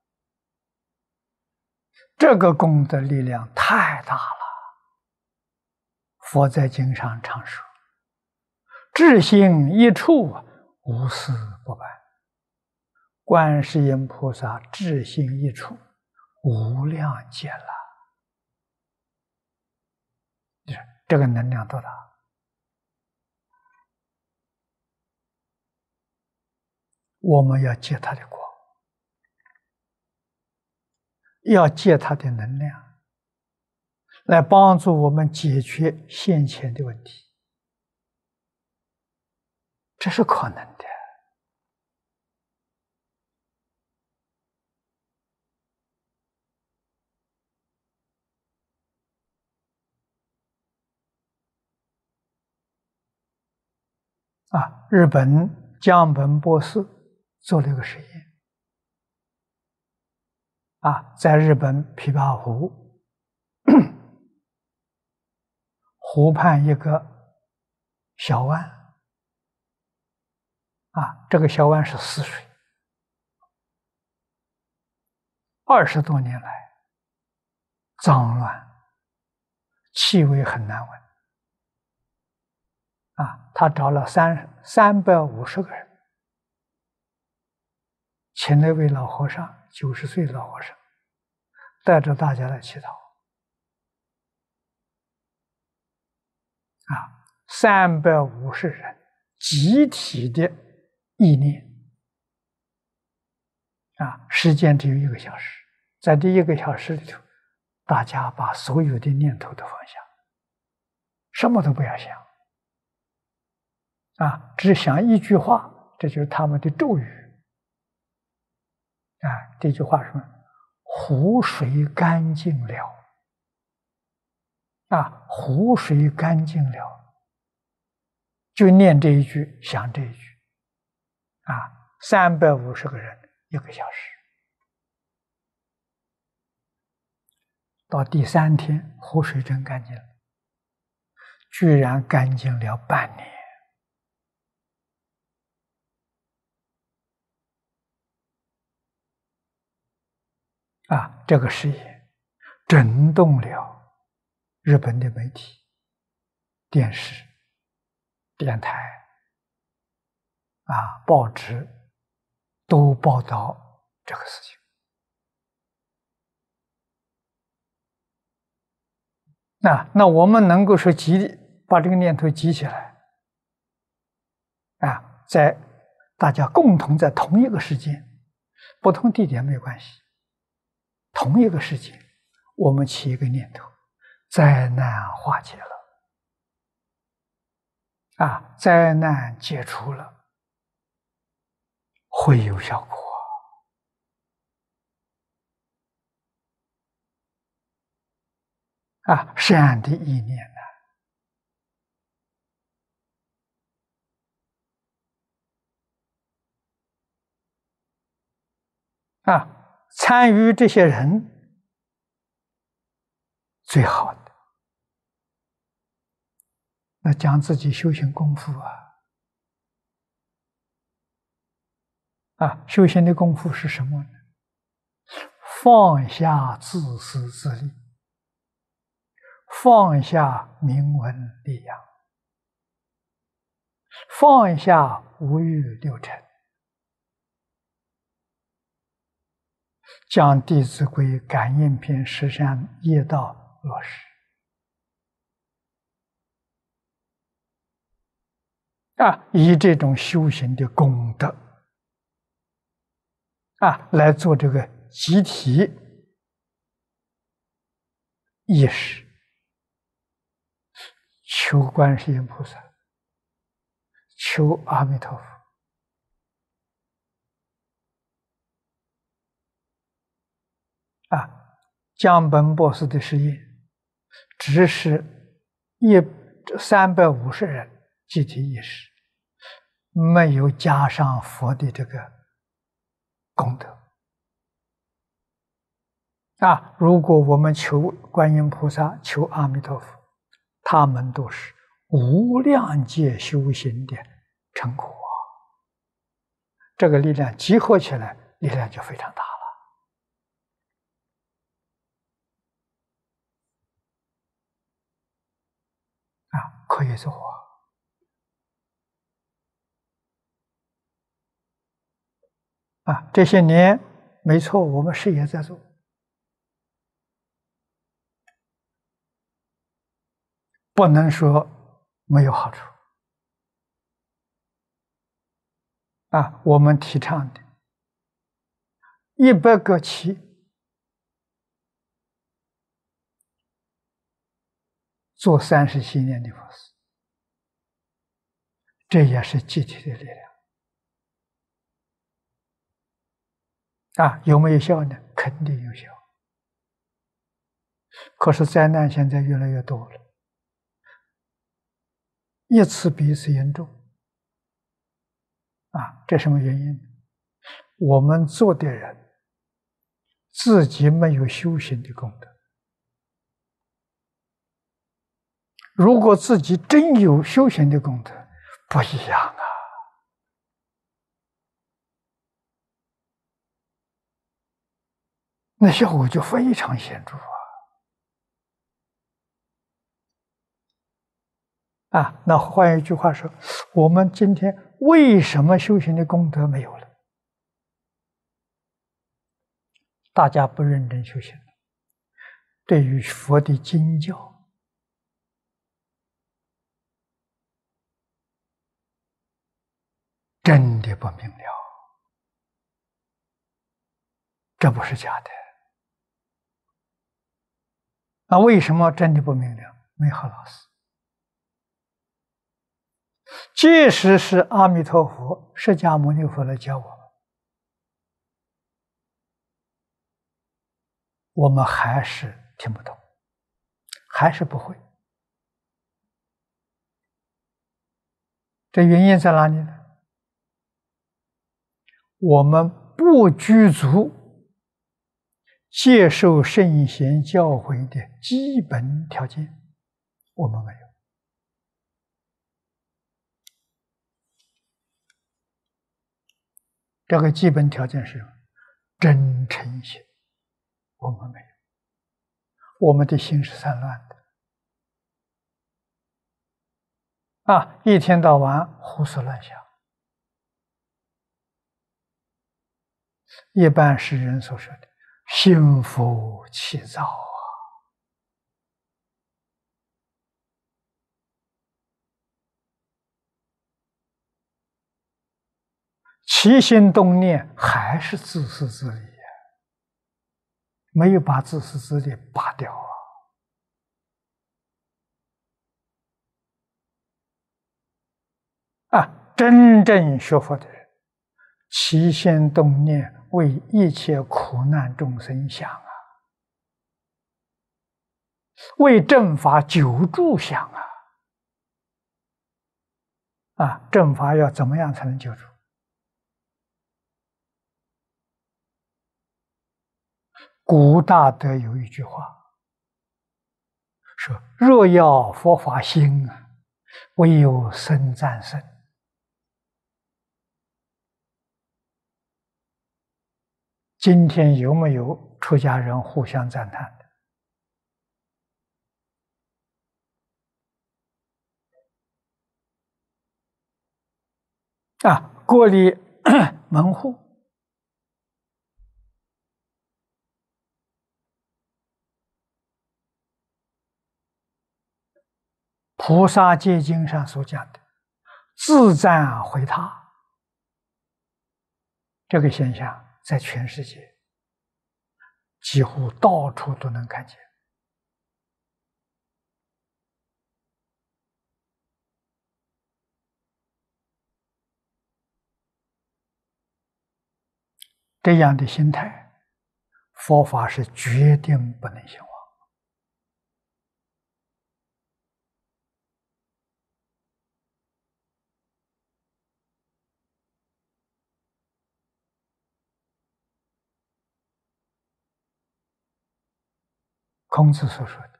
这个功德力量太大了。佛在经上常说：“至心一处，无事不办。”观世音菩萨至心一处，无量劫了。这个能量多大？我们要借他的光，要借他的能量，来帮助我们解决现前的问题，这是可能的。日本江本博士做了一个实验，在日本琵琶湖湖畔一个小湾，这个小湾是死水，20多年来脏乱，气味很难闻。他找了350个人，请了一位老和尚，90岁的老和尚，带着大家来祈祷。350人集体的意念，时间只有1个小时，在这1个小时里头，大家把所有的念头都放下，什么都不要想。只想一句话，这就是他们的咒语。这句话是什么？湖水干净了。湖水干净了，就念这一句，想这一句。350个人1个小时，到第3天，湖水真干净了，居然干净了半年。这个事业震动了日本的媒体、电视、电台、报纸都报道这个事情。那我们能够说把这个念头集起来，在大家共同在同一个时间，不同地点没有关系，同一个时间，我们起一个念头，灾难化解了，灾难解除了，会有效果。善的意念参与这些人最好的，那讲自己修行功夫修行的功夫是什么呢？放下自私自利，放下名闻利养，放下五欲六尘，将《弟子规》感应篇13业道落实。以这种修行的功德来做这个集体意识，求观世音菩萨，求阿弥陀佛。 江本博士的实验，只是350人集体意识，没有加上佛的这个功德。如果我们求观音菩萨、求阿弥陀佛，他们都是无量劫修行的成果这个力量集合起来，力量就非常大了可以做这些年没错，我们是也在做，不能说没有好处我们提倡的100个期做37年的佛事，这也是集体的力量有没有效呢？肯定有效。可是灾难现在越来越多了，一次比一次严重这什么原因？我们做的人自己没有修行的功德，如果自己真有修行的功德，不一样那效果就非常显著那换一句话说，我们今天为什么修行的功德没有了？大家不认真修行，对于佛的经教真的不明了，这不是假的。为什么真的不明了？没好老师。即使是阿弥陀佛、释迦牟尼佛来教我们，我们还是听不懂，还是不会。这原因在哪里呢？我们不具足接受圣贤教诲的基本条件，我们没有。这个基本条件是真诚心，我们没有，我们的心是散乱的一天到晚胡思乱想，一般是人所说的心浮气躁起心动念还是自私自利没有把自私自利拔掉真正学佛的人，起心动念为一切苦难众生想为正法久住想正法要怎么样才能救助？古大德有一句话说：“若要佛法兴唯有僧赞僧。”今天有没有出家人互相赞叹的？国里门户菩萨戒经上所讲的自赞毁他，这个现象在全世界几乎到处都能看见这样的心态， 佛法是决定不能兴亡。孔子所说的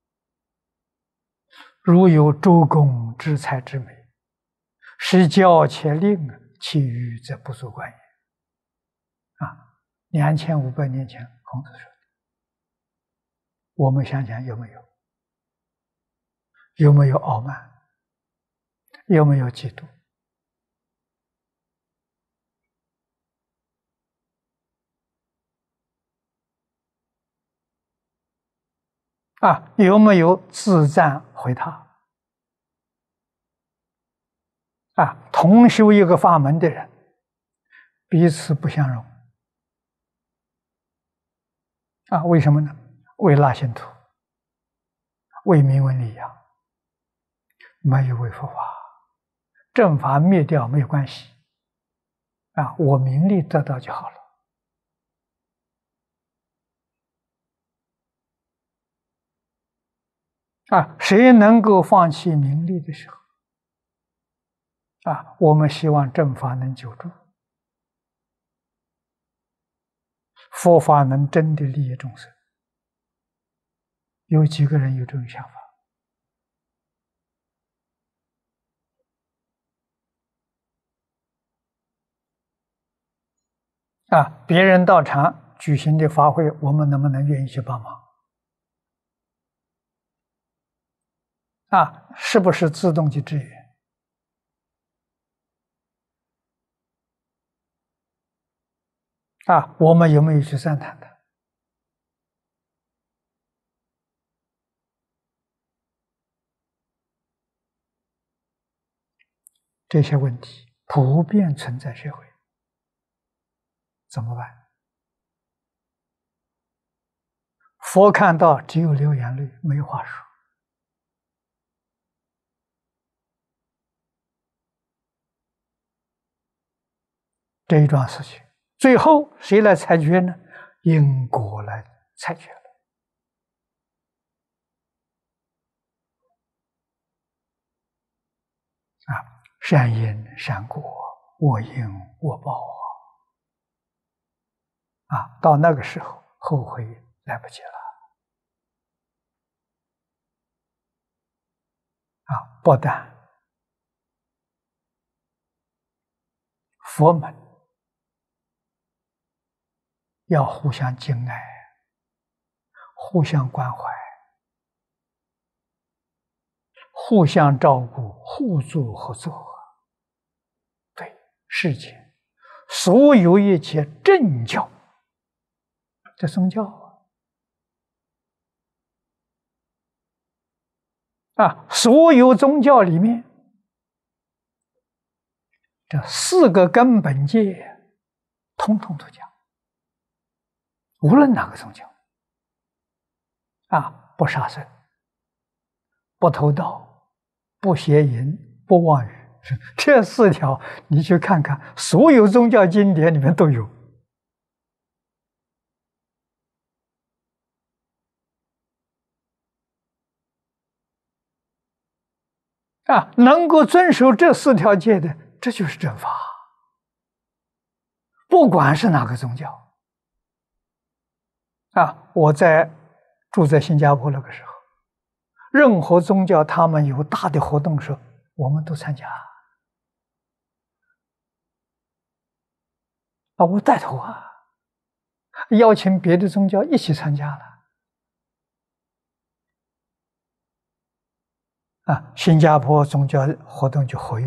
如有周公之才之美，是教且令，其余则不足观也。2500年前孔子说的，我们想想有没有？有没有傲慢？有没有嫉妒？有没有自赞毁他？同修一个法门的人，彼此不相容。为什么呢？为拉信徒，为名闻利养，没有为佛法。正法灭掉没有关系，我名利得到就好了。谁能够放弃名利的时候，我们希望正法能久住，佛法能真的利益众生。有几个人有这种想法？别人到场举行的法会，我们能不能愿意去帮忙？是不是自动去支援？我们有没有去赞叹的？这些问题普遍存在社会，怎么办？佛看到只有流眼泪，没话说。这一桩事情，最后谁来裁决呢？因果来裁决了。善因善果，恶因恶报到那个时候后悔来不及了。不但佛门要互相敬爱，互相关怀，互相照顾，互助合作。对世间所有一切正教，这宗教所有宗教里面，这4个根本戒统统都讲，无论哪个宗教不杀生，不偷盗，不邪淫，不妄语，这4条你去看看，所有宗教经典里面都有。能够遵守这4条戒的，这就是正法。不管是哪个宗教我住在新加坡那个时候，任何宗教他们有大的活动时，我们都参加我带头邀请别的宗教一起参加了新加坡宗教活动就活跃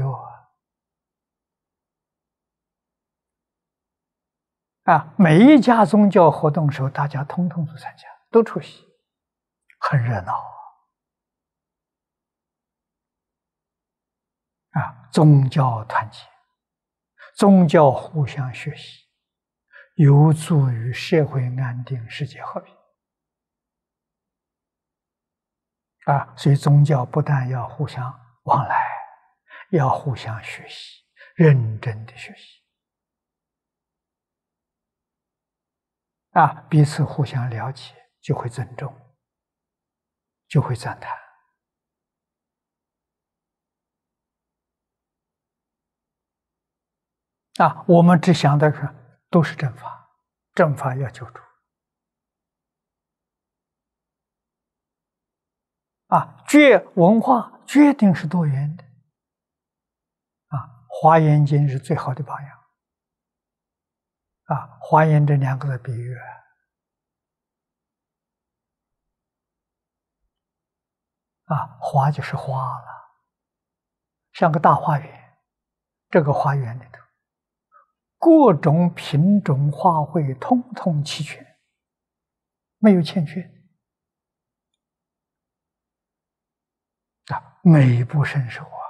每一家宗教活动的时候，大家通通都参加，都出席，很热闹宗教团结，宗教互相学习，有助于社会安定、世界和平所以宗教不但要互相往来，要互相学习，认真的学习彼此互相了解，就会尊重，就会赞叹。我们只想的是都是正法，正法要救助。觉文化决定是多元的。华严经是最好的榜样。华严这两个的比喻花就是花了，像个大花园，这个花园里头各种品种花卉通通齐全，没有欠缺，美不胜收啊！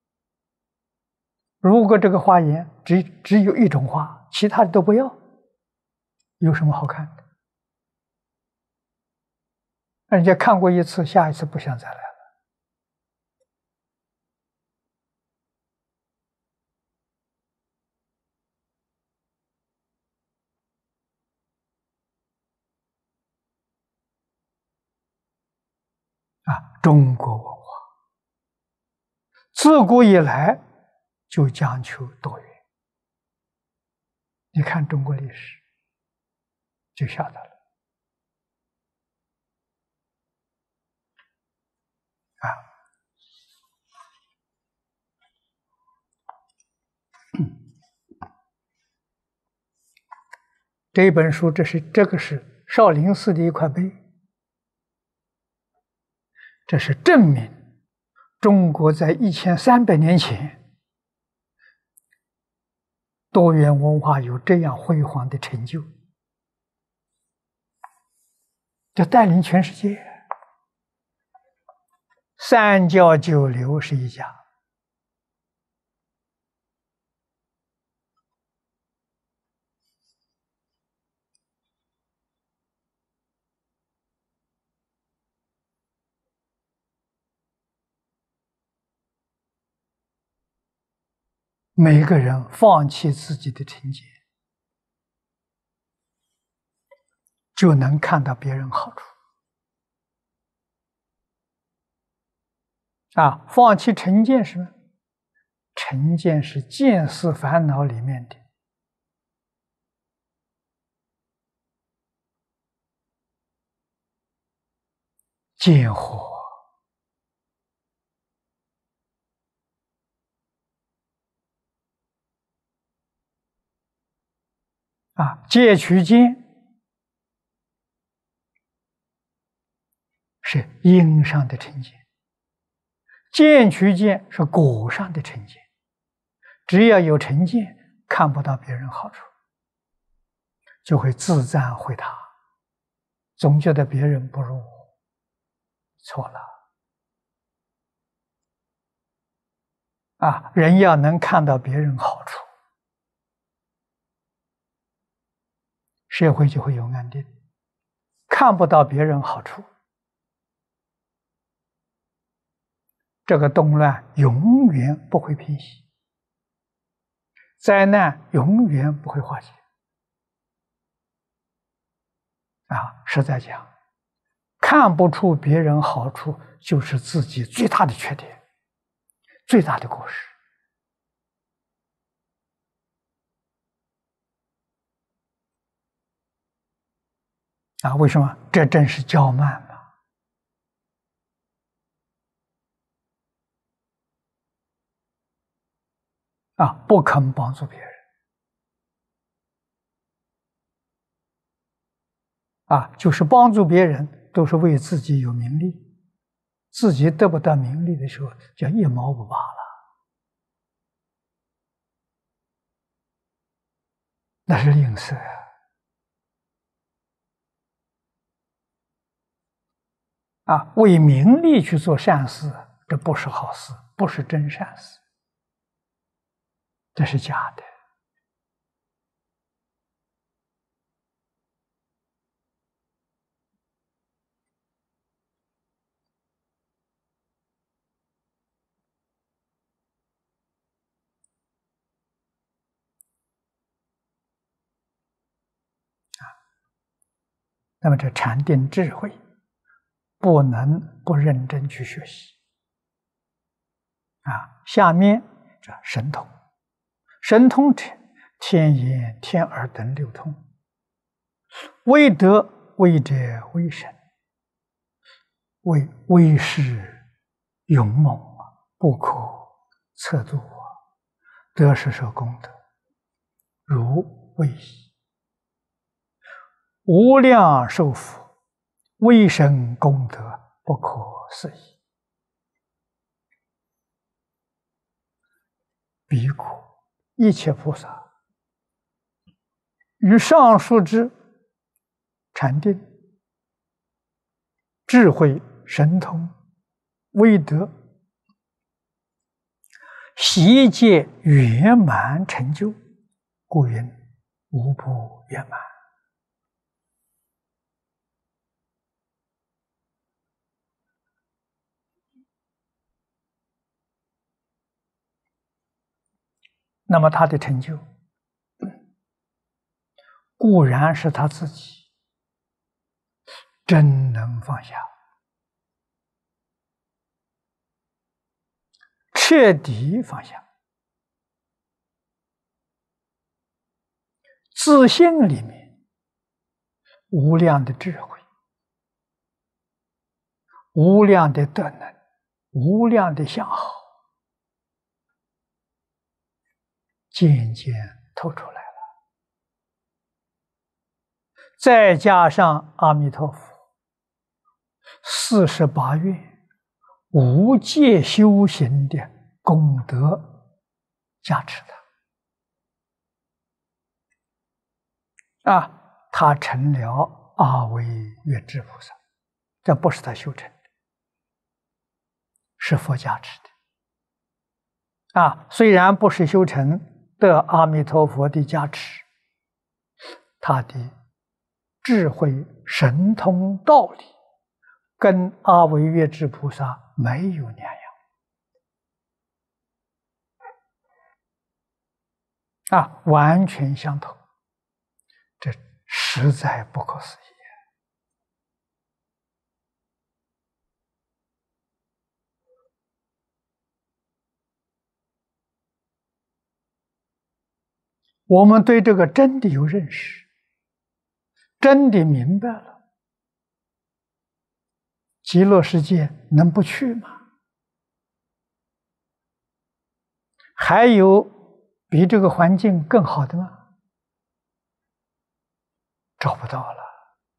如果这个花园只有一种花，其他的都不要，有什么好看的？人家看过一次，下一次不想再来了。中国文化自古以来就讲求多元，你看中国历史就晓得了。这一本书，这个是少林寺的一块碑，这是证明中国在1300年前多元文化有这样辉煌的成就，就带领全世界。三教九流是一家，每个人放弃自己的成见，就能看到别人好处。放弃成见是什么？成见是见思烦恼里面的见惑。戒取见是因上的成见，见取见是果上的成见。只要有成见，看不到别人好处，就会自赞毁他，总觉得别人不如我，错了。人要能看到别人好处，社会就会有安定。看不到别人好处，这个动乱永远不会平息，灾难永远不会化解。实在讲，看不出别人好处，就是自己最大的缺点，最大的过失。为什么？这正是骄慢嘛！不肯帮助别人。就是帮助别人，都是为自己有名利，自己得不到名利的时候，叫一毛不拔了，那是吝啬为名利去做善事，这不是好事，不是真善事，这是假的。 那么这禅定智慧不能不认真去学习啊。下面这神通，神通者天眼、天耳等六通，为德为者为神，为威势勇猛不可测度得是说功德，如为矣。无量寿福，威神功德不可思议。彼故一切菩萨于上述之禅定、智慧、神通、威德悉皆圆满成就，故云无不圆满。那么他的成就固然是他自己真能放下，彻底放下，自信里面无量的智慧，无量的德能，无量的相好，渐渐透出来了。再加上阿弥陀佛48愿无界修行的功德加持他成了阿惟越致菩萨。这不是他修成的，是佛加持的虽然不是修成的阿弥陀佛的加持，他的智慧神通道理跟阿惟越致菩萨没有两样完全相同，这实在不可思议。我们对这个真的有认识，真的明白了，极乐世界能不去吗？还有比这个环境更好的吗？找不到了。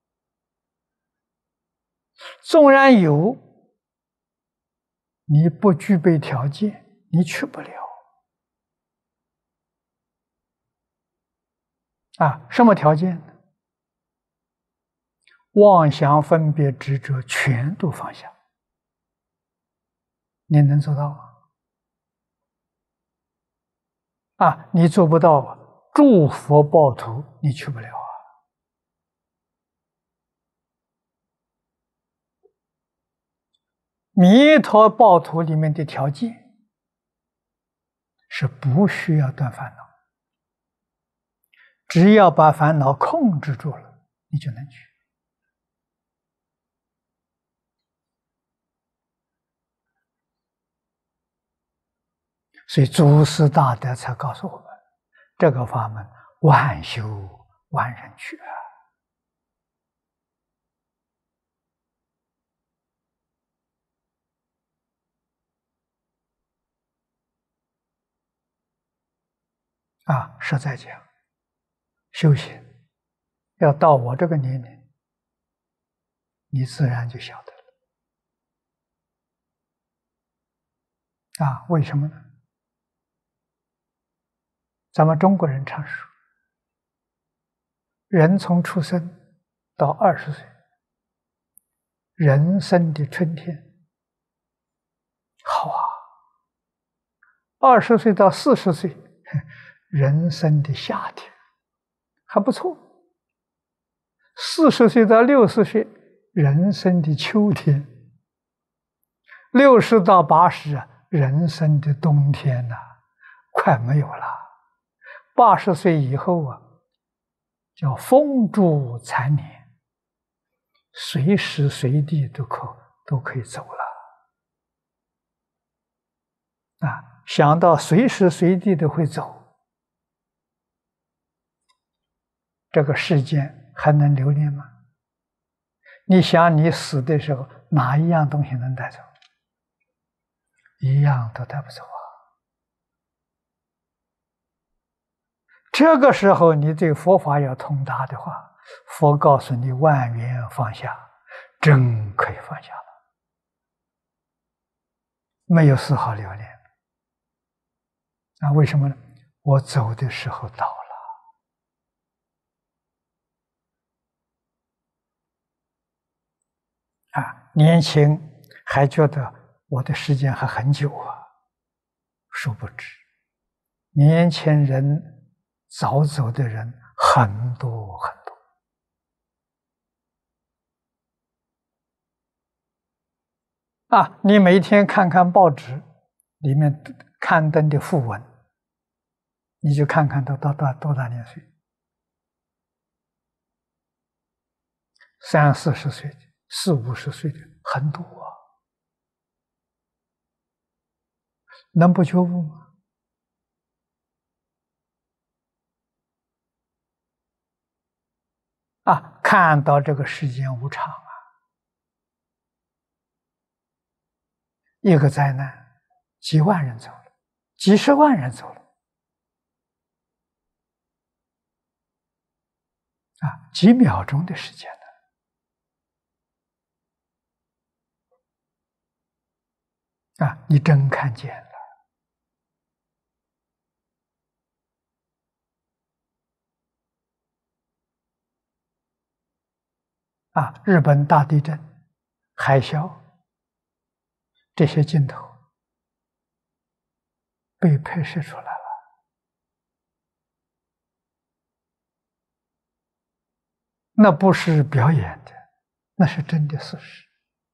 纵然有，你不具备条件，你去不了。什么条件呢？妄想分别执着全都放下，你能做到吗？你做不到，诸佛报土你去不了弥陀报土里面的条件是不需要断烦恼，只要把烦恼控制住了，你就能去。所以祖师大德才告诉我们，这个法门万修万人去实在讲，修行要到我这个年龄，你自然就晓得了。为什么呢？咱们中国人常说，人从出生到20岁，人生的春天好20岁到40岁，人生的夏天还不错，40岁到60岁，人生的秋天，60到80人生的冬天快没有了。80岁以后叫风烛残年随时随地都可以走了啊！想到随时随地都会走，这个世间还能留恋吗？你想，你死的时候，哪一样东西能带走？一样都带不走啊！这个时候，你对佛法要通达的话，佛告诉你万缘放下，真可以放下了，没有丝毫留恋。那为什么呢？我走的时候到了啊！年轻还觉得我的时间还很久啊，殊不知，年轻人早走的人很多很多啊！你每天看看报纸里面刊登的讣文，你就看看多大年岁，30、40岁的，40、50岁的很多啊，能不觉悟吗？啊，看到这个世间无常啊，一个灾难，几万人走了，几十万人走了，啊，几秒钟的时间呢，啊，你真看见了。啊，日本大地震、海啸这些镜头被拍摄出来了，那不是表演的，那是真的事实。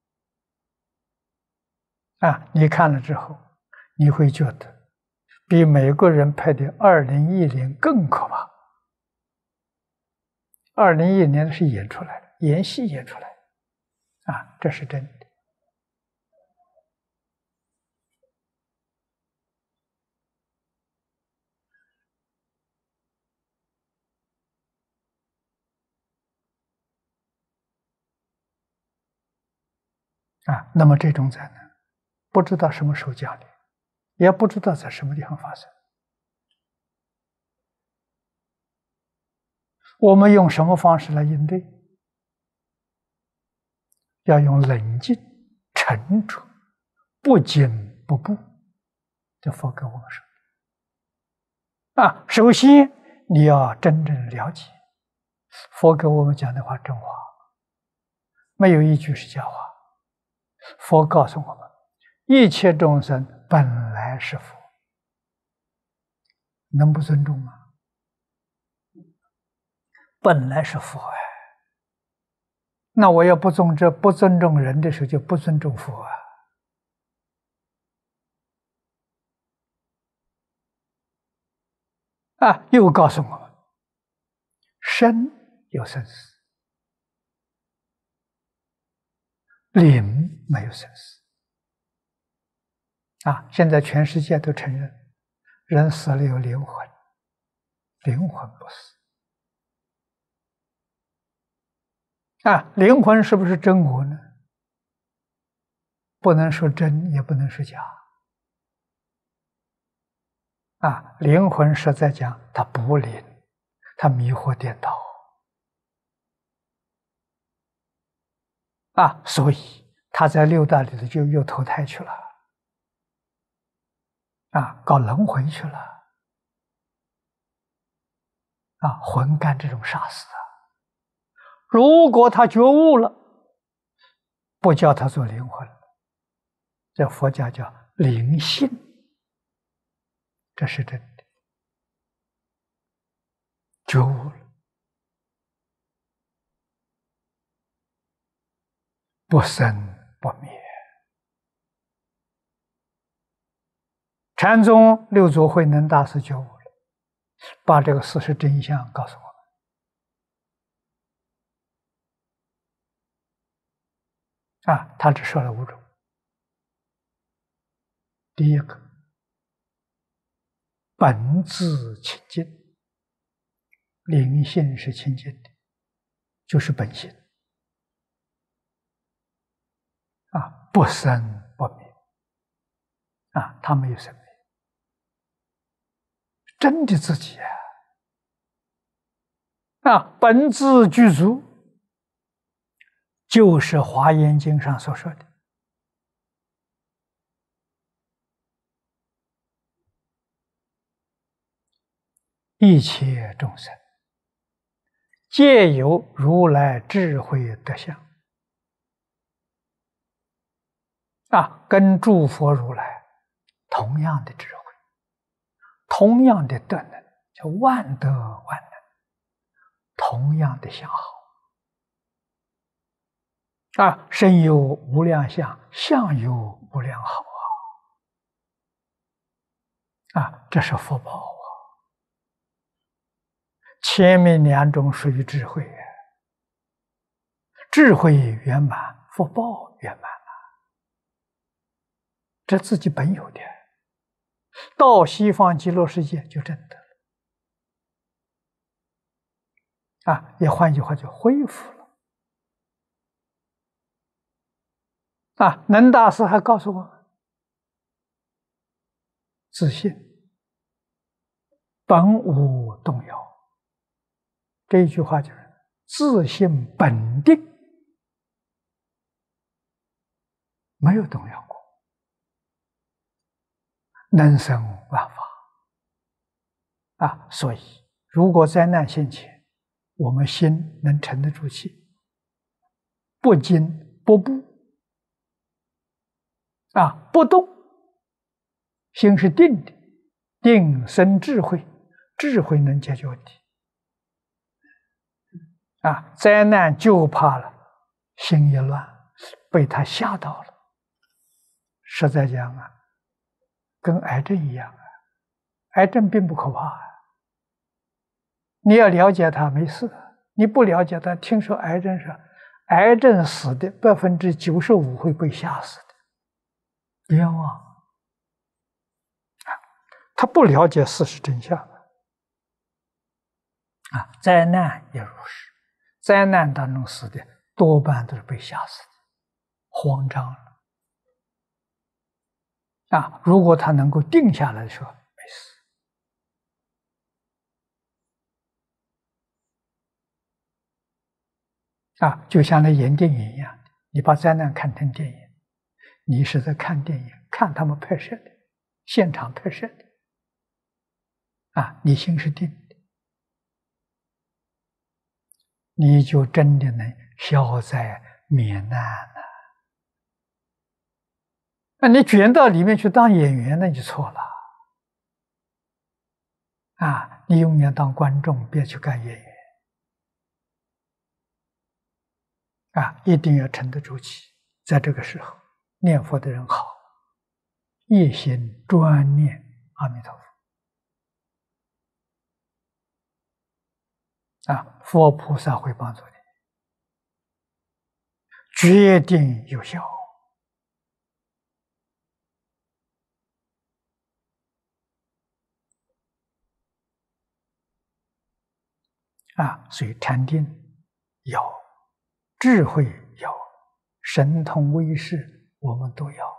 啊，你看了之后，你会觉得比美国人拍的2010更可怕。2010是演出来的，演戏演出来的，啊，这是真的。啊，那么这种灾难，不知道什么时候降临，也不知道在什么地方发生。我们用什么方式来应对？要用冷静、沉着、不惊不怖。这佛给我们说啊，首先你要真正了解佛给我们讲的话真话，没有一句是假话。佛告诉我们，一切众生本来是佛，能不尊重吗？本来是佛哎，那我要不尊重人的时候，就不尊重佛啊。啊，又告诉我们，生有生死，灵没有生死。啊，现在全世界都承认，人死了有灵魂，灵魂不死。啊，灵魂是不是真我呢？不能说真，也不能说假。啊，灵魂实在讲，它不灵，它迷惑颠倒。啊，所以他在六道里头就又投胎去了。啊，搞轮回去了。啊，魂干这种傻事啊！如果他觉悟了，不叫他做灵魂，这佛家叫灵性，这是真的，觉悟了，不生不灭。禅宗六祖慧能大师觉悟了，把这个事实真相告诉我们。 他只说了5种。第一个，本自清净，灵性是清净的，就是本性不生不灭他没有生灭，真的自己本自具足，就是《华严经》上所说的。一切众生皆有如来智慧德相跟诸佛如来同样的智慧，同样的德能，叫万德万能，同样的相好身有无量相，相有无量好这是福报前面2种属于智慧，智慧圆满，福报圆满这自己本有的，到西方极乐世界就真的了也换句话就恢复了能大师还告诉我们，自信本无动摇，这一句话就是自信本定，没有动摇过，能生万法所以如果灾难现前，我们心能沉得住气，不惊不怖不动，心是定的，定生智慧，智慧能解决问题灾难就怕了，心一乱，被他吓到了。实在讲跟癌症一样癌症并不可怕你要了解它没事，你不了解它，听说癌症是癌症死的95%会被吓死的，冤枉他不了解事实真相灾难也如是，灾难当中死的多半都是被吓死的，慌张了如果他能够定下来说没事就像那演电影一样，你把灾难看成电影，你是在看电影，看他们拍摄的，现场拍摄的你心是定的，你就真的能消灾免难了你卷到里面去当演员，那就错了你永远当观众，别去干演员一定要沉得住气。在这个时候念佛的人好，一心专念阿弥陀佛佛菩萨会帮助你，决定有效所以禅定要，智慧要，神通威势我们都要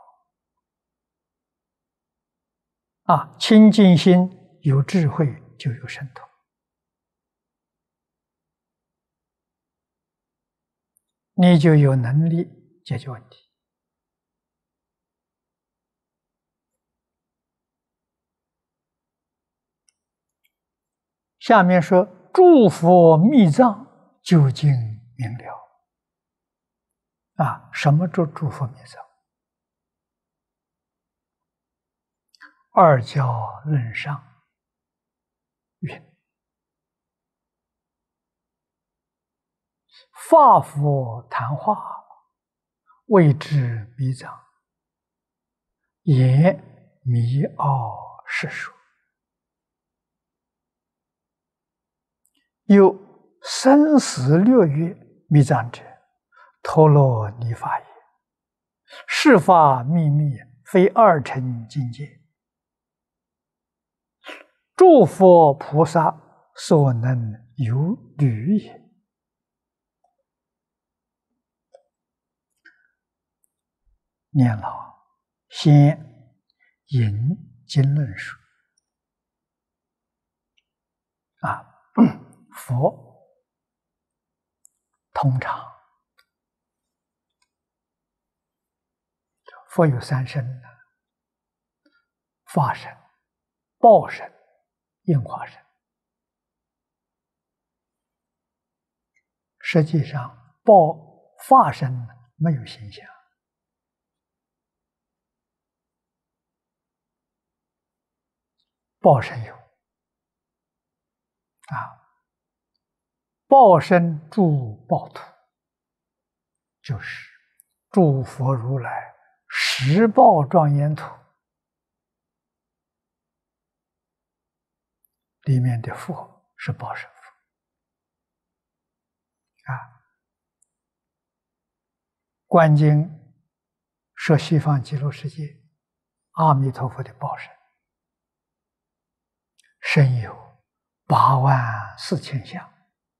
清净心有智慧就有神通，你就有能力解决问题。下面说诸佛密藏究竟明了什么叫诸佛密藏？二教论上云：法佛谈话，谓之密藏，言迷奥世说。有生死6月密藏者，陀罗尼法也。 事法秘密，非二乘境界，诸佛菩萨所能有履也。念老先引经论说佛通常佛有三身的：法身、报身、应化身。实际上，法身没有形象，报身有报身诸报土，就是诸佛如来十报庄严土里面的佛是报身佛观经说西方极乐世界阿弥陀佛的报身，身有84000相，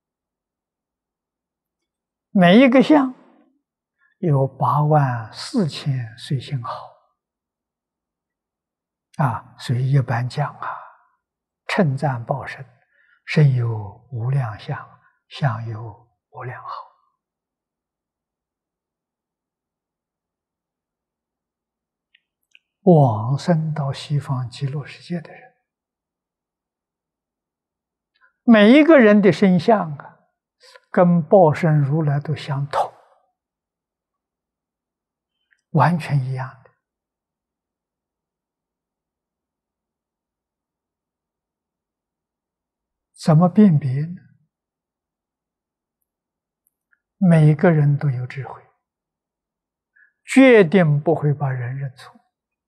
每一个相有84000随行好所以一般讲称赞报身，身有无量相，相有无量好。往生到西方极乐世界的人，每一个人的身相跟报身如来都相同，完全一样的。怎么辨别呢？每个人都有智慧，决定不会把人认错。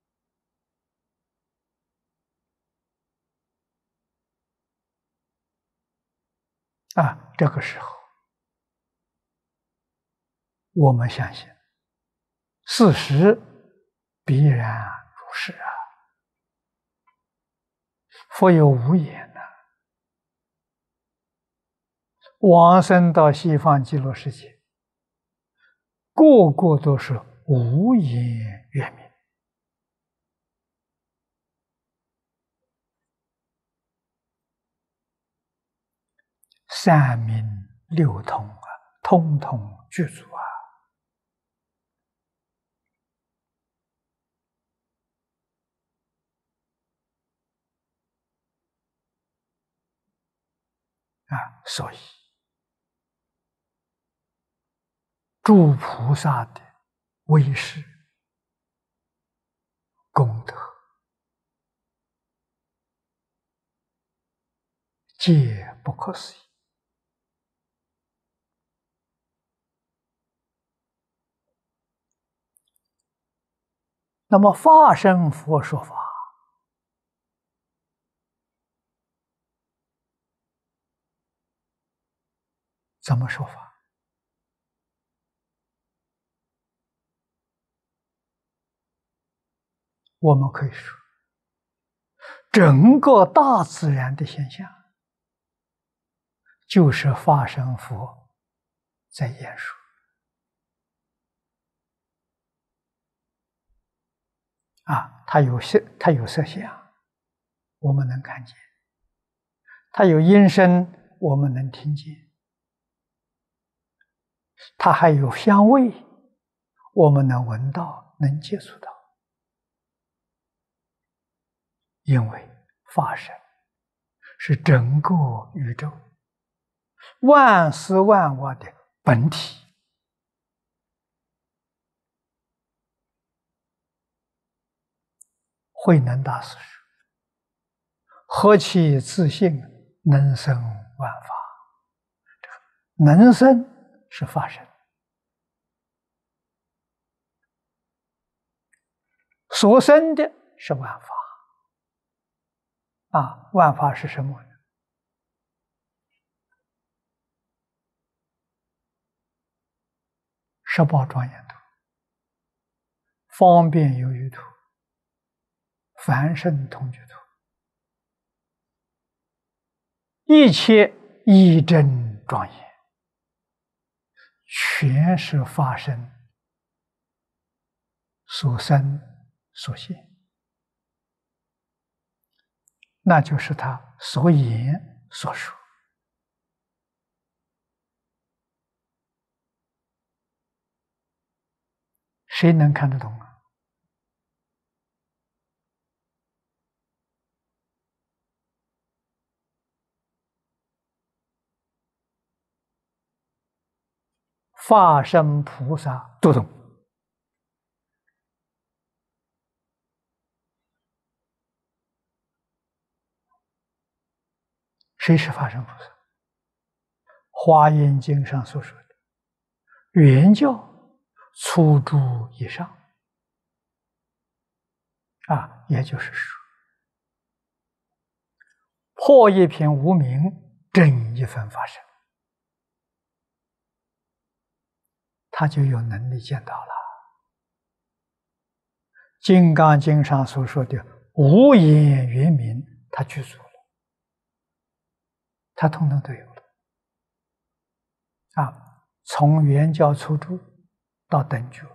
这个时候，我们相信事实必然如是佛有无言往生到西方极乐世界，个个都是无言圆明。三明六通通通具足所以诸菩萨的威势功德，皆不可思议。那么法身佛说法，怎么说法？我们可以说，整个大自然的现象，就是法身佛在演说。它有色相，我们能看见；它有音声，我们能听见；它还有香味，我们能闻到，能接触到。因为法身是整个宇宙万事万物的本体。慧能大师说：“何其自信，能生万法。”能生是法身，所生的是万法。万法是什么呢？十报庄严土， 方便有余土、凡圣同居土，一切义正庄严，全是法身所生所现，那就是他所言所说。谁能看得懂啊？法身菩萨都懂。谁是法身菩萨？华严经上所说的原教初住以上也就是说，破一片无明，证一分法身，他就有能力见到了。金刚经上所说的无眼圆明，他具足了，他统统都有了。从原教初住到等觉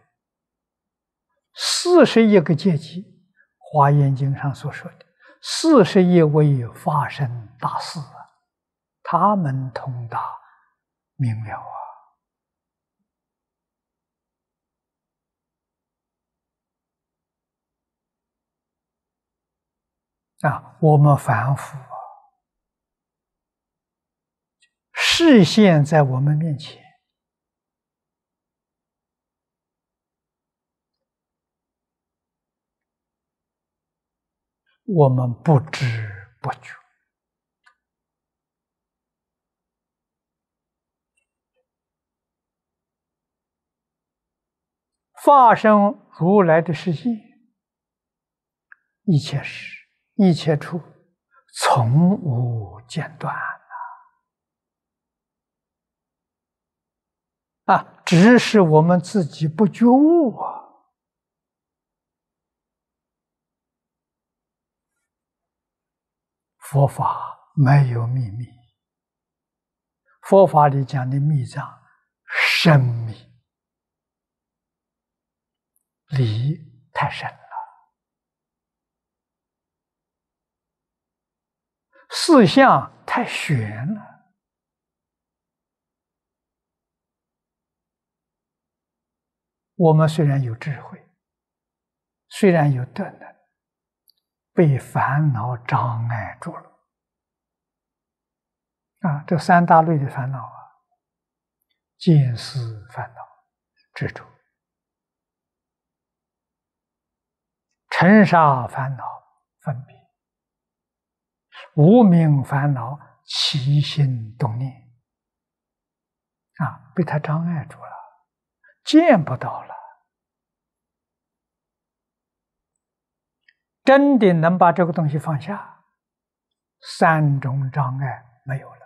，41个阶级，华严经上所说的41位法身大士他们通达明了我们凡夫视现在我们面前，我们不知不觉。法身如来的世界，一切时一切处从无间断只是我们自己不觉悟佛法没有秘密，佛法里讲的密藏深密，理太深了，事相太玄了。我们虽然有智慧，虽然有德能，被烦恼障碍住了这三大类的烦恼见思烦恼执着，尘沙烦恼分别，无明烦恼起心动念被它障碍住了，见不到了。真的能把这个东西放下，三种障碍没有了，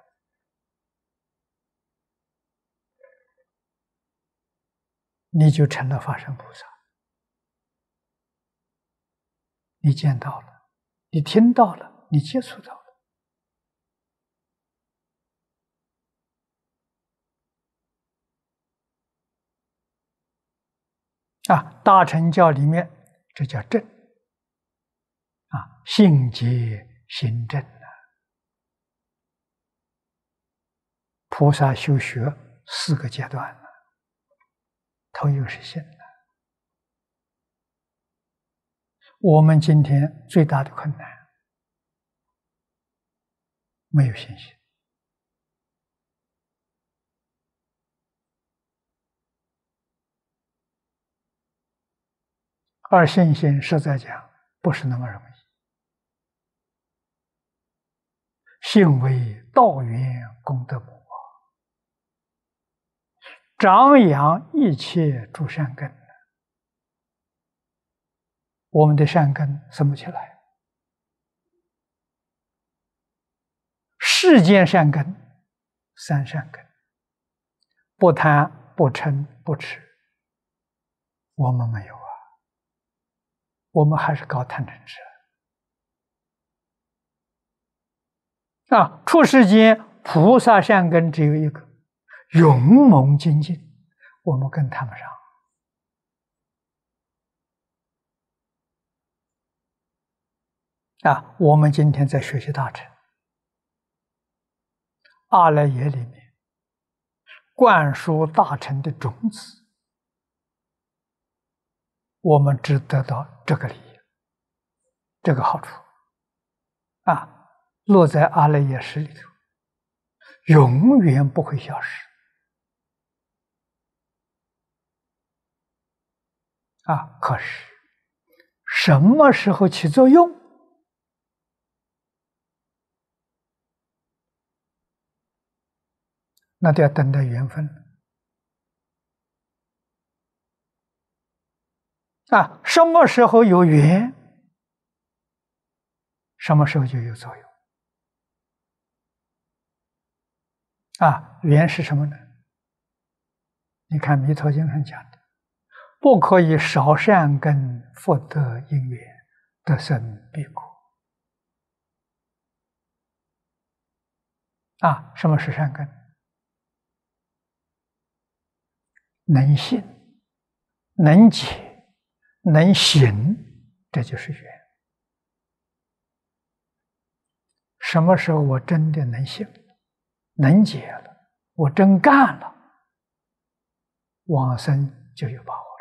你就成了法身菩萨。你见到了，你听到了，你接触到了大乘教里面这叫正性结心正菩萨修学4个阶段头一个是信我们今天最大的困难没有信心。而信心实在讲不是那么容易。信为道源功德母长养一切诸善根。我们的善根生不起来，世间善根3善根，不贪不嗔不痴，我们没有我们还是搞贪嗔痴啊！出世间菩萨善根只有一个，勇猛精进，我们更谈不上啊！我们今天在学习大乘阿赖耶里面灌输大乘的种子，我们只得到这个利益，这个好处啊，落在阿赖耶识里头，永远不会消失啊！可是什么时候起作用？那就要等待缘分了啊！什么时候有缘，什么时候就有作用啊！缘是什么呢？你看《弥陀经》上讲的，不可以少善根福德因缘得生彼国啊！什么是善根？能信、能解、能行，这就是缘。什么时候我真的能行、能解了，我真干了，往生就有把握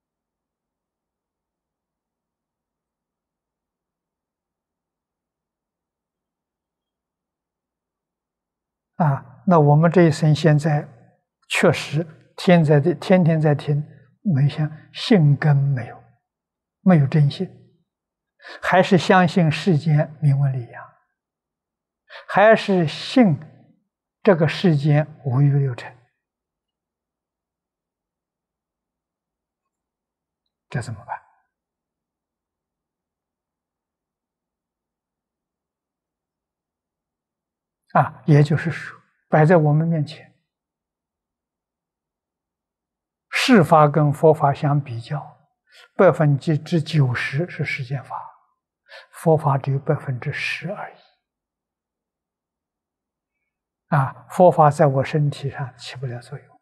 了啊！那我们这一生现在确实天天在听，没像信根没有，没有真信，还是相信世间名闻利养，还是信这个世间五欲六尘，这怎么办？啊，也就是说，摆在我们面前，世法跟佛法相比较90%是世间法，佛法只有10%而已。啊，佛法在我身体上起不了作用。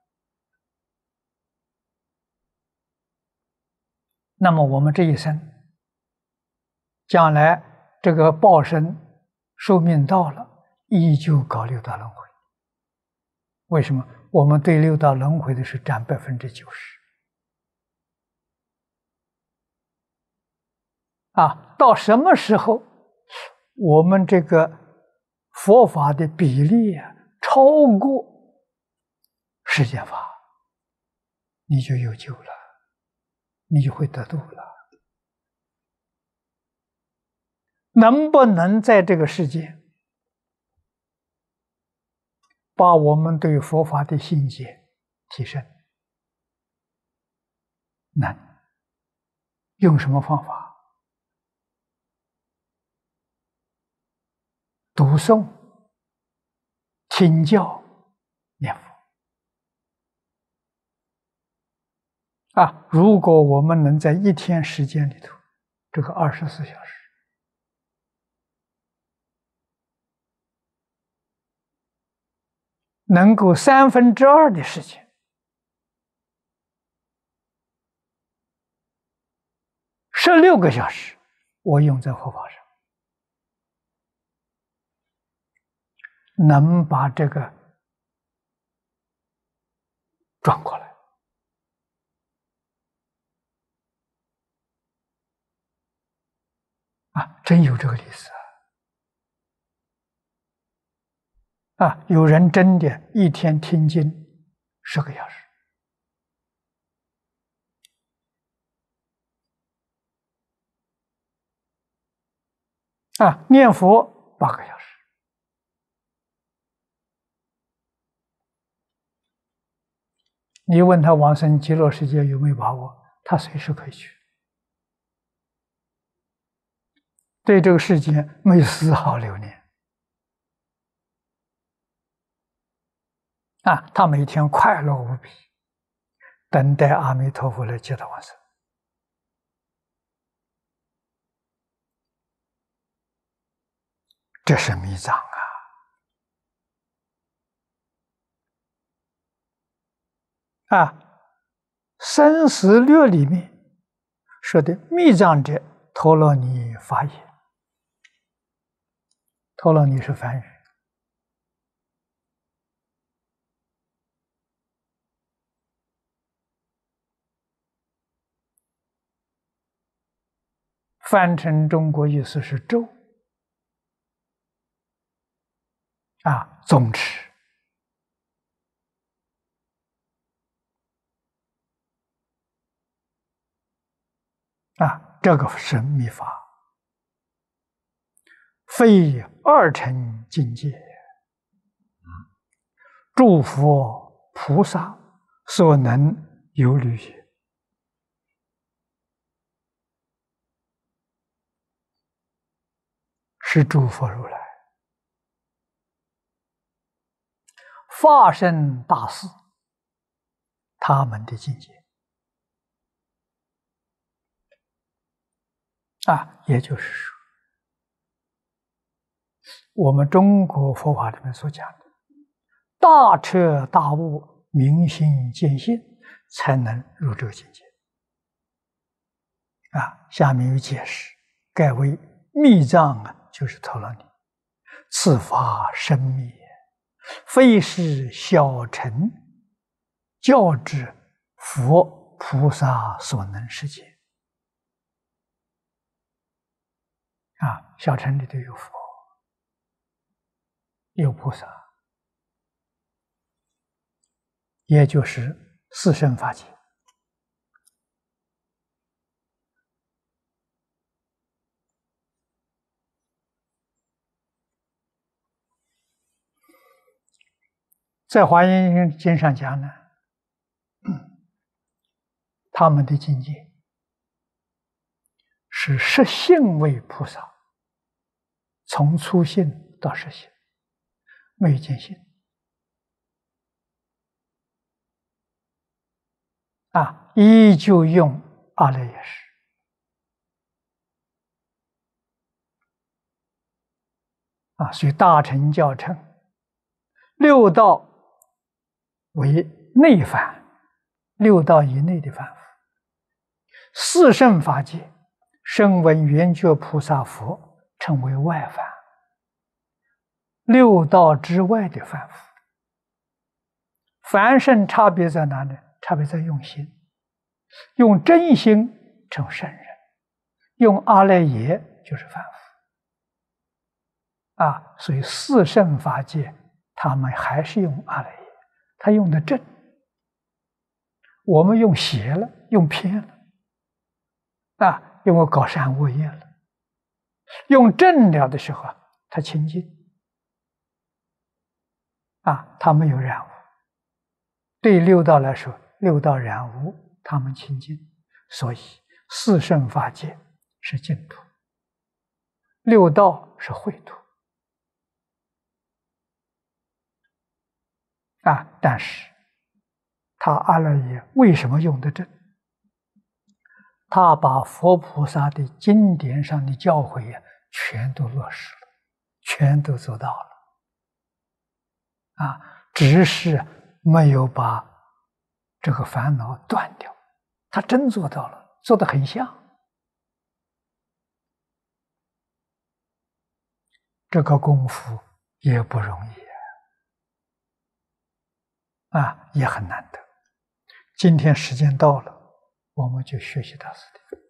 那么我们这一生，将来这个报身寿命到了，依旧搞六道轮回。为什么？我们对六道轮回的是占90%啊！到什么时候，我们这个佛法的比例啊超过世间法，你就有救了，你就会得度了。能不能在这个世界把我们对佛法的信解提升？能。用什么方法？读诵、听教、念佛啊！如果我们能在一天时间里头，这个24小时，能够2/3的时间16个小时，我用在佛法上，能把这个转过来啊！真有这个意思啊！有人真的一天听经10个小时啊，念佛8个小时。你问他往生极乐世界有没有把握？他随时可以去，对这个世界没有丝毫留恋啊！他每天快乐无比，等待阿弥陀佛来接他往生这是密藏生死略里面说的密藏者，陀罗尼法也。陀罗尼是梵语，翻成中国意思是咒宗持这个是密法，非二乘境界，诸佛菩萨所能有虑也。是诸佛如来法身大士他们的境界也就是说，我们中国佛法里面所讲的大彻大悟、明心见性，才能入这个境界下面有解释，盖为密藏就是陀罗尼，此法深密，非是小乘教之佛菩萨所能实现小乘里头有佛，有菩萨，也就是四圣法界。在华严经上讲呢，他们的境界是实性为菩萨，从初性到实性，没有见性依旧用阿赖耶识所以大乘教称六道为内凡，六道以内的凡夫，四圣法界声闻缘觉菩萨佛称为外凡，六道之外的凡夫。凡圣差别在哪里？差别在用心，用真心成圣人，用阿赖耶就是凡夫所以四圣法界他们还是用阿赖耶，他用的正，我们用邪了，用偏了因为搞善恶业了。用正了的时候他清净他没有染污。对六道来说，六道染污，他们清净，所以四圣法界是净土，六道是秽土但是他阿赖耶为什么用得正？他把佛菩萨的经典上的教诲全都落实了，全都做到了只是没有把这个烦恼断掉，他真做到了，做得很像。这个功夫也不容易也很难得。今天时间到了，我们就学习到此地。